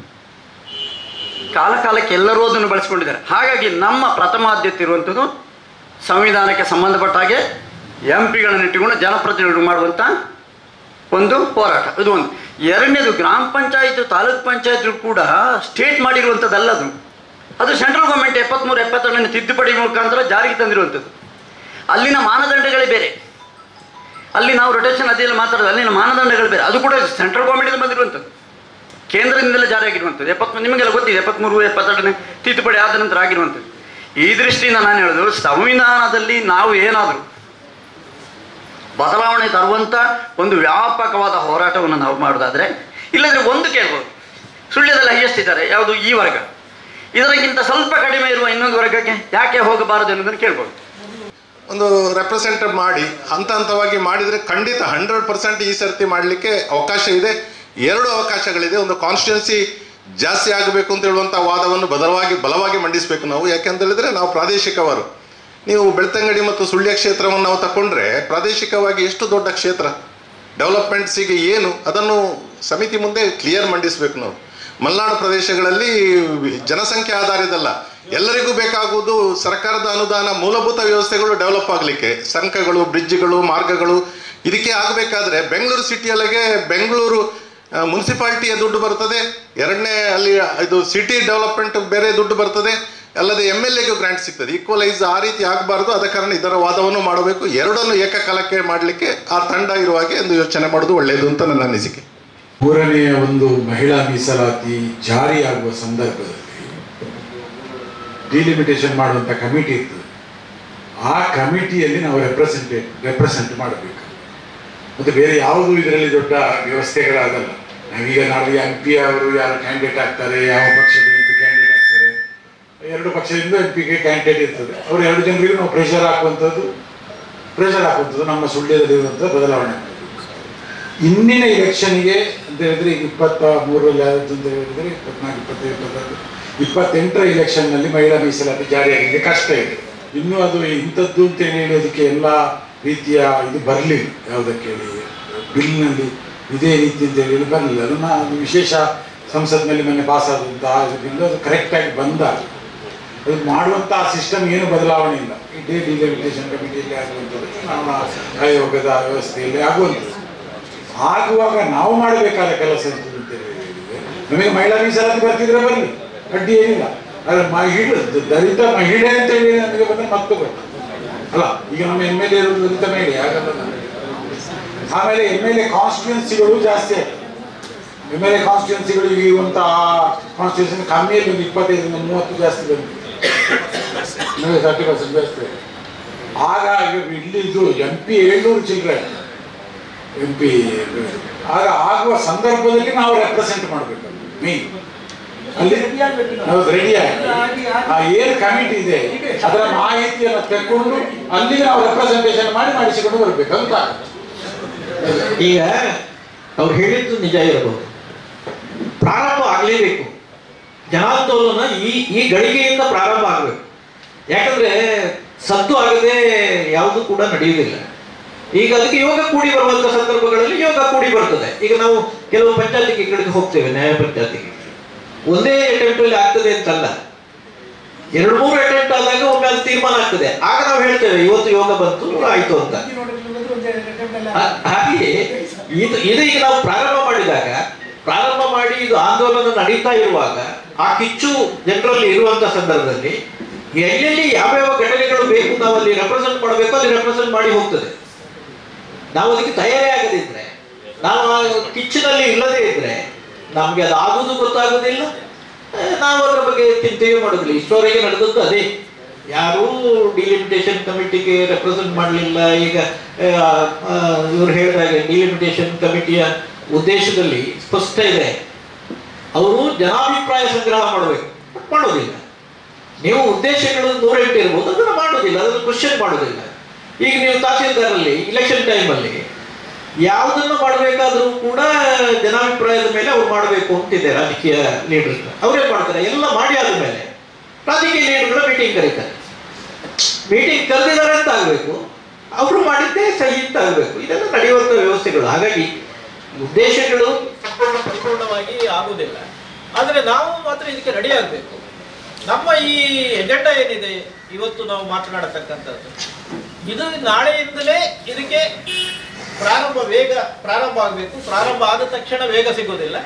ಕಾಲಕ್ಕೆ ಎಲ್ಲರೂ ಅದನ್ನು ಬಳಸ್ಕೊಂಡಿದ್ದಾರೆ. ಹಾಗಾಗಿ ನಮ್ಮ ಪ್ರಥಮ ಆದ್ಯತೆ ಇರುವಂಥದ್ದು ಸಂವಿಧಾನಕ್ಕೆ ಸಂಬಂಧಪಟ್ಟ ಹಾಗೆ MP ಗಳನ್ನು ಇಟ್ಟುಕೊಂಡು ಜನಪ್ರತಿನಿಧಿಗಳು ಮಾಡುವಂಥ ಒಂದು ಹೋರಾಟ, ಇದು ಒಂದು. ಎರಡನೇದು, ಗ್ರಾಮ ಪಂಚಾಯತ್ ತಾಲೂಕ್ ಪಂಚಾಯತ್ ಕೂಡ ಸ್ಟೇಟ್ ಮಾಡಿರುವಂಥದ್ದಲ್ಲದು, ಅದು ಸೆಂಟ್ರಲ್ ಗೌರ್ಮೆಂಟ್ 73-72 ತಿದ್ದುಪಡಿ ಮುಖಾಂತರ ಜಾರಿಗೆ ತಂದಿರುವಂಥದ್ದು. ಅಲ್ಲಿನ ಮಾನದಂಡಗಳೇ ಬೇರೆ. ಅಲ್ಲಿ ನಾವು ರೊಟೇಷನ್ ಅದಿಯಲ್ಲಿ ಮಾತಾಡೋದು, ಅಲ್ಲಿನ ಮಾನದಂಡಗಳು ಬೇರೆ. ಅದು ಕೂಡ ಸೆಂಟ್ರಲ್ ಗೌರ್ಮೆಂಟಿಂದ ಬಂದಿರುವಂಥದ್ದು, ಕೇಂದ್ರದಿಂದಲೇ ಜಾರಿಯಾಗಿರುವಂಥದ್ದು. 73 ನಿಮಗೆಲ್ಲ ಗೊತ್ತಿದೆ, 73-72 ತಿದ್ದುಪಡಿ ಆದ ನಂತರ ಆಗಿರುವಂಥದ್ದು. ಈ ದೃಷ್ಟಿಯಿಂದ ನಾನು ಹೇಳೋದು, ಸಂವಿಧಾನದಲ್ಲಿ ನಾವು ಏನಾದರೂ ಬದಲಾವಣೆ ತರುವಂಥ ಒಂದು ವ್ಯಾಪಕವಾದ ಹೋರಾಟವನ್ನು ನಾವು ಮಾಡೋದಾದರೆ, ಇಲ್ಲದ್ರೆ ಒಂದು ಕೇಳ್ಬೋದು, ಸುಳ್ಯದಲ್ಲಿ ಹೈಯೆಸ್ಟ್ ಇದ್ದಾರೆ ಯಾವುದು ಈ ವರ್ಗ, ಇದಕ್ಕಿಂತ ಸ್ವಲ್ಪ ಕಡಿಮೆ ಇರುವ ಇನ್ನೊಂದು ವರ್ಗಕ್ಕೆ ಯಾಕೆ ಹೋಗಬಾರದು ಅನ್ನೋದನ್ನು ಕೇಳ್ಬೋದು. ಒಂದು ರೆಪ್ರೆಸೆಂಟೇಟಿವ್ ಮಾಡಿ ಹಂತ ಹಂತವಾಗಿ ಮಾಡಿದರೆ ಖಂಡಿತ 100% ಈ ಸರ್ತಿ ಮಾಡಲಿಕ್ಕೆ ಅವಕಾಶ ಇದೆ. ಎರಡು ಅವಕಾಶಗಳಿದೆ. ಒಂದು ಕಾನ್ಸ್ಟಿಟ್ಯೂನ್ಸಿ ಜಾಸ್ತಿ ಆಗಬೇಕು ಅಂತ ಹೇಳುವಂಥ ವಾದವನ್ನು ಬಲವಾಗಿ ಮಂಡಿಸಬೇಕು ನಾವು. ಯಾಕೆಂತ ಹೇಳಿದ್ರೆ ನಾವು ಪ್ರಾದೇಶಿಕವರು. ನೀವು ಬೆಳ್ತಂಗಡಿ ಮತ್ತು ಸುಳ್ಯ ಕ್ಷೇತ್ರವನ್ನು ನಾವು ತಗೊಂಡ್ರೆ ಪ್ರಾದೇಶಿಕವಾಗಿ ಎಷ್ಟು ದೊಡ್ಡ ಕ್ಷೇತ್ರ, ಡೆವಲಪ್ಮೆಂಟ್ಸಿಗೆ ಏನು ಅದನ್ನು ಸಮಿತಿ ಮುಂದೆ ಕ್ಲಿಯರ್ ಮಂಡಿಸಬೇಕು ನಾವು. ಮಲೆನಾಡು ಪ್ರದೇಶಗಳಲ್ಲಿ ಜನಸಂಖ್ಯೆ ಆಧಾರಿತಲ್ಲ, ಎಲ್ಲರಿಗೂ ಬೇಕಾಗುವುದು ಸರ್ಕಾರದ ಅನುದಾನ, ಮೂಲಭೂತ ವ್ಯವಸ್ಥೆಗಳು ಡೆವಲಪ್ ಆಗಲಿಕ್ಕೆ, ಸಂಕಗಳು, ಬ್ರಿಡ್ಜ್ಗಳು, ಮಾರ್ಗಗಳು. ಇದಕ್ಕೆ ಆಗಬೇಕಾದ್ರೆ ಬೆಂಗಳೂರು ಸಿಟಿಯಲ್ಲಿಗೆ ಬೆಂಗಳೂರು ಮುನ್ಸಿಪಾಲ್ಟಿಯ ದುಡ್ಡು ಬರ್ತದೆ, ಎರಡನೇ ಅಲ್ಲಿ ಇದು ಸಿಟಿ ಡೆವಲಪ್ಮೆಂಟ್ ಬೇರೆ ದುಡ್ಡು ಬರ್ತದೆ, ಅಲ್ಲದೆ MLAಗೂ ಗ್ರಾಂಟ್ ಸಿಗ್ತದೆ. ಈಕ್ವಲೈಸ್ ಆ ರೀತಿ ಆಗಬಾರ್ದು. ಆದ ಕಾರಣ ಇದರ ವಾದವನ್ನು ಮಾಡಬೇಕು. ಎರಡನ್ನು ಏಕಕಾಲಕ್ಕೆ ಮಾಡಲಿಕ್ಕೆ ಆ ತಂಡ ಇರುವಾಗೆ ಒಂದು ಯೋಚನೆ ಮಾಡೋದು ಒಳ್ಳೆಯದು ಅಂತ ನನ್ನ ಅನಿಸಿಕೆ. ಮೂರನೆಯ ಒಂದು ಮಹಿಳಾ ಮೀಸಲಾತಿ ಜಾರಿಯಾಗುವ ಸಂದರ್ಭದಲ್ಲಿ ಡಿಲಿಮಿಟೇಷನ್ ಮಾಡುವಂಥ ಕಮಿಟಿ ಇರ್ತದೆ. ಆ ಕಮಿಟಿಯಲ್ಲಿ ನಾವು ರೆಪ್ರೆಸೆಂಟ್ ಮಾಡಬೇಕು. ಮತ್ತು ಬೇರೆ ಯಾವುದೂ ಇದರಲ್ಲಿ ದೊಡ್ಡ ವ್ಯವಸ್ಥೆಗಳಾಗಲ್ಲ. ನಾವೀಗ ನಾಳೆ MP ಅವರು ಯಾರು ಕ್ಯಾಂಡಿಡೇಟ್ ಆಗ್ತಾರೆ, ಯಾವ ಪಕ್ಷದ MP ಕ್ಯಾಂಡಿಡೇಟ್ ಆಗ್ತಾರೆ, ಎರಡು ಪಕ್ಷದಿಂದ MP ಕ್ಯಾಂಡಿಡೇಟ್ ಇರ್ತದೆ. ಅವರು ಎರಡು ಜನರಿಗೂ ನಾವು ಪ್ರೆಷರ್ ಹಾಕುವಂಥದ್ದು ನಮ್ಮ ಸುಳ್ಯದಲ್ಲಿರುವಂಥ ಬದಲಾವಣೆ. ಇಂದಿನ ಎಲೆಕ್ಷನ್ಗೆ ಅಂತ ಹೇಳಿದ್ರೆ ಈಗ 23ರಲ್ಲಿ ಆದದ್ದು ಅಂತ ಹೇಳಿದ್ರೆ 24, 25, 28ರ ಎಲೆಕ್ಷನ್ನಲ್ಲಿ ಮಹಿಳಾ ಮೀಸಲಾತಿ ಜಾರಿಯಾಗಿದೆ. ಕಷ್ಟ ಇದೆ. ಇನ್ನೂ ಅದು ಇಂಥದ್ದು ಅಂತ ಹೇಳಿ ಅದಕ್ಕೆ ಎಲ್ಲ ರೀತಿಯ ಇದು ಬರಲಿಲ್ಲ. ಯಾವುದಕ್ಕೆ ಹೇಳಿ ಬಿಲ್ನಲ್ಲಿ ಇದೇ ರೀತಿ ಅಂತ ಹೇಳಿ ಬರಲಿಲ್ಲ. ಅದನ್ನು ವಿಶೇಷ ಸಂಸತ್ನಲ್ಲಿ ಮೊನ್ನೆ ಪಾಸ್ ಆದಂಥ ಬಿಲ್ ಅದು ಕರೆಕ್ಟಾಗಿ ಬಂದಾಗ ಅದು ಮಾಡುವಂಥ ಸಿಸ್ಟಮ್ ಏನು ಬದಲಾವಣೆ ಇಲ್ಲ. ಇದೇ ಡಿಲಿಮಿಟೇಷನ್ ಕಮಿಟಿಯಲ್ಲಿ ಆಗುವಂಥದ್ದು, ಚುನಾವಣಾ ಆಯೋಗದ ವ್ಯವಸ್ಥೆಯಲ್ಲಿ ಆಗುವಂಥದ್ದು. ಆಗುವಾಗ ನಾವು ಮಾಡಬೇಕಾದ ಕೆಲಸ ಅಂತ ಹೇಳಿದ್ರೆ, ನಮಗೆ ಮಹಿಳಾ ಮೀಸಲಾತಿ ಬರ್ತಿದ್ರೆ ಬರಲಿ, ಅಡ್ಡಿ ಏನಿಲ್ಲ. ಆದರೆ ದಲಿತ ಮಹಿಳೆ ಅಂತೇಳಿ ನಮಗೆ ಬಂದರೆ ಮತ್ತೆ ಬರ್ತದೆ ಅಲ್ಲ. ಈಗ ನಮ್ಮ MLA ಇರೋದು ದಲಿತ ಮಹಿಳೆ ಆಗಲ್ಲ. ಆಮೇಲೆ MLA ಕಾನ್ಸ್ಟಿಟ್ಯೂನ್ಸಿಗಳು ಜಾಸ್ತಿ ಆಗ್ತದೆ. MLA ಕಾನ್ಸ್ಟಿಟ್ಯೂನ್ಸಿಗಳು ಇರುವಂಥ ಕಾನ್ಸ್ಟಿಟ್ಯೂನ್ಸಿ ಕಮ್ಮಿಯಲ್ಲಿ ಒಂದು 25-30 ಜಾಸ್ತಿ ಬಂದಿದೆ, 30% ಜಾಸ್ತಿ. ಆಗ ಇಲ್ಲಿ ಇದು MP 700 ಚಿಲ್ಲರೆ MP. ಆಗ ಆಗುವ ಸಂದರ್ಭದಲ್ಲಿ ನಾವು ರೆಪ್ರೆಸೆಂಟ್ ಮಾಡಬೇಕು. ಮೇನ್ ಅಲ್ಲಿ ನಾವು ರೆಡಿಯಾಗಿ ಆ ಏನು ಕಮಿಟಿ ಇದೆ ಅದರ ಮಾಹಿತಿಯನ್ನು ತೆಕ್ಕೊಂಡು ಅಲ್ಲಿಗೆ ನಾವು ರೆಪ್ರೆಸೆಂಟೇಷನ್ ಮಾಡಿಸಿಕೊಂಡು ಬರಬೇಕು ಅಂತ. ಈಗ ಅವ್ರು ಹೇಳಿದ್ದು ನಿಜ ಇರಬಹುದು, ಪ್ರಾರಂಭ ಆಗಲೇಬೇಕು. ಜನಾಂದೋಲನ ಈ ಗಳಿಗೆಯಿಂದ ಪ್ರಾರಂಭ ಆಗಬೇಕು. ಯಾಕಂದ್ರೆ ಸತ್ತು ಆಗದೆ ಯಾವುದು ಕೂಡ ನಡೆಯುವುದಿಲ್ಲ. ಈಗ ಅದಕ್ಕೆ ಯೋಗ ಕೂಡಿ ಬರುವಂತ ಸಂದರ್ಭಗಳಲ್ಲಿ ಯೋಗ ಕೂಡಿ ಬರ್ತದೆ. ಈಗ ನಾವು ಕೆಲವು ಪಂಚಾಯತಿಗಳಿಗೆ ಹೋಗ್ತೇವೆ, ನ್ಯಾಯ ಪಂಚಾಯತಿಗೆ ಒಂದೇ ಅಟೆಂಪ್ಟ್ ಅಲ್ಲಿ ಆಗ್ತದೆ ಅಂತಲ್ಲ, 2-3 ಅಟೆಂಪ್ಟ್ ಆದಾಗ ಒಮ್ಮೆ ಅದು ತೀರ್ಮಾನ ಆಗ್ತದೆ. ಆಗ ನಾವು ಹೇಳ್ತೇವೆ ಇವತ್ತು ಯೋಗ ಬಂತು ಆಯ್ತು ಅಂತ. ಹಾಗೆ ಇದು ಈಗ ನಾವು ಪ್ರಾರಂಭ ಮಾಡಿ ಇದು ಆಂದೋಲನ ನಡೀತಾ ಇರುವಾಗ ಆ ಕಿಚ್ಚು ಜನರಲ್ಲಿ ಇರುವಂತ ಸಂದರ್ಭದಲ್ಲಿ ಎಲ್ಲೆಲ್ಲಿ ಯಾವ್ಯಾವ ಘಟನೆಗಳು ಬೇಕು ನಾವು ಅಲ್ಲಿ ರೆಪ್ರೆಸೆಂಟ್ ಮಾಡಬೇಕು, ಅಲ್ಲಿ ರೆಪ್ರೆಸೆಂಟ್ ಮಾಡಿ ಹೋಗ್ತದೆ. ನಾವು ಅದಕ್ಕೆ ತಯಾರಿ ಆಗದಿದ್ರೆ, ನಾವು ಆ ಕಿಚ್ಚಿನಲ್ಲಿ ಇಲ್ಲದೇ ಇದ್ರೆ ನಮ್ಗೆ ಅದು ಆಗುವುದು ಗೊತ್ತಾಗುದಿಲ್ಲ, ನಾವು ಅದರ ಬಗ್ಗೆ ಚಿಂತೆಯೂ ಮಾಡೋದಿಲ್ಲ. ಇಷ್ಟವರೆಗೆ ನಡೆದದ್ದು ಅದೇ. ಯಾರೂ ಡಿಲಿಮಿಟೇಷನ್ ಕಮಿಟಿಗೆ ರೆಪ್ರೆಸೆಂಟ್ ಮಾಡಲಿಲ್ಲ. ಈಗ ಇವ್ರು ಹೇಳಿದಾಗೆ ಡಿಲಿಮಿಟೇಷನ್ ಕಮಿಟಿಯ ಉದ್ದೇಶದಲ್ಲಿ ಸ್ಪಷ್ಟ ಇದೆ, ಅವರು ಜನಾಭಿಪ್ರಾಯ ಸಂಗ್ರಹ ಮಾಡಬೇಕು, ಮಾಡೋದಿಲ್ಲ. ನೀವು ಉದ್ದೇಶಗಳು 108 ಇರ್ಬೋದು, ಅದನ್ನು ಮಾಡೋದಿಲ್ಲ, ಅದನ್ನು ಕ್ವಶನ್ ಮಾಡೋದಿಲ್ಲ. ಈಗ ನೀವು ತಹಸೀಲ್ದಾರಲ್ಲಿ ಇಲೆಕ್ಷನ್ ಟೈಮಲ್ಲಿ ಯಾವುದನ್ನು ಮಾಡಬೇಕಾದ್ರೂ ಕೂಡ ಜನಾಭಿಪ್ರಾಯದ ಮೇಲೆ ಅವ್ರು ಮಾಡಬೇಕು ಅಂತಿದೆ ರಾಜಕೀಯ ಲೀಡರ್. ಅವರೇ ಮಾಡ್ತಾರೆ. ಎಲ್ಲ ಮಾಡಿ ಆದ್ಮೇಲೆ ರಾಜಕೀಯ ಲೀಡರ್ಗಳ ಮೀಟಿಂಗ್ ಕರೀತಾರೆ. ಮೀಟಿಂಗ್ ಕರೆದಿದ್ದಾರೆ ಅಂತ ಆಗಬೇಕು, ಅವರು ಮಾಡಿದ್ದೇ ಸಹಿ ಅಂತ ಆಗಬೇಕು. ಇದೆಲ್ಲ ನಡೆಯುವಂಥ ವ್ಯವಸ್ಥೆಗಳು. ಹಾಗಾಗಿ ಉದ್ದೇಶಗಳು ಪರಿಪೂರ್ಣವಾಗಿ ಆಗುವುದಿಲ್ಲ. ಆದರೆ ನಾವು ಮಾತ್ರ ಇದಕ್ಕೆ ರೆಡಿ ಆಗಬೇಕು. ನಮ್ಮ ಈ ಎಜೆಂಡಾ ಏನಿದೆ ಇವತ್ತು ನಾವು ಮಾತನಾಡತಕ್ಕಂಥದ್ದು, ಇದು ನಾಳೆಯಿಂದಲೇ ಇದಕ್ಕೆ ಪ್ರಾರಂಭ ಆಗಬೇಕು. ಪ್ರಾರಂಭ ಆದ ತಕ್ಷಣ ವೇಗ ಸಿಗೋದಿಲ್ಲ.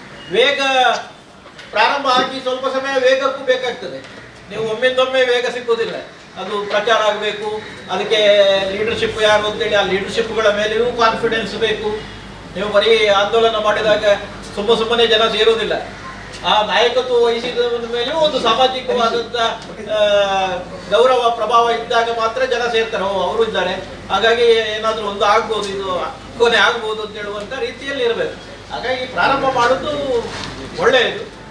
ಪ್ರಾರಂಭ ಆಗಿ ಸ್ವಲ್ಪ ಸಮಯ ವೇಗಕ್ಕೂ ಬೇಕಾಗ್ತದೆ. ನೀವು ಒಮ್ಮಿಂದೊಮ್ಮೆ ವೇಗ ಸಿಗೋದಿಲ್ಲ. ಅದು ಪ್ರಚಾರ ಆಗಬೇಕು, ಅದಕ್ಕೆ ಲೀಡರ್ಶಿಪ್ ಯಾರು ಅಂತೇಳಿ ಆ ಲೀಡರ್ಶಿಪ್ಗಳ ಮೇಲೆಯೂ ಕಾನ್ಫಿಡೆನ್ಸ್ ಬೇಕು. ನೀವು ಬರೀ ಆಂದೋಲನ ಮಾಡಿದಾಗ ಸುಮ್ಮನೆ ಜನ ಸೇರೋದಿಲ್ಲ. ಆ ನಾಯಕತ್ವ ವಹಿಸಿದ ಮೇಲೂ ಒಂದು ಸಾಮಾಜಿಕವಾದಂಥ ಗೌರವ ಪ್ರಭಾವ ಇದ್ದಾಗ ಮಾತ್ರ ಜನ ಸೇರ್ತಾರೆ. ಅವರು ಇದ್ದಾರೆ, ಹಾಗಾಗಿ ಏನಾದರೂ ಒಂದು ಆಗ್ಬೋದು, ಇದು ಕೊನೆ ಆಗ್ಬೋದು ಅಂತ ಹೇಳುವಂಥ ರೀತಿಯಲ್ಲಿ ಇರಬೇಕು. ಹಾಗಾಗಿ ಪ್ರಾರಂಭ ಮಾಡೋದು ಒಳ್ಳೆಯದು.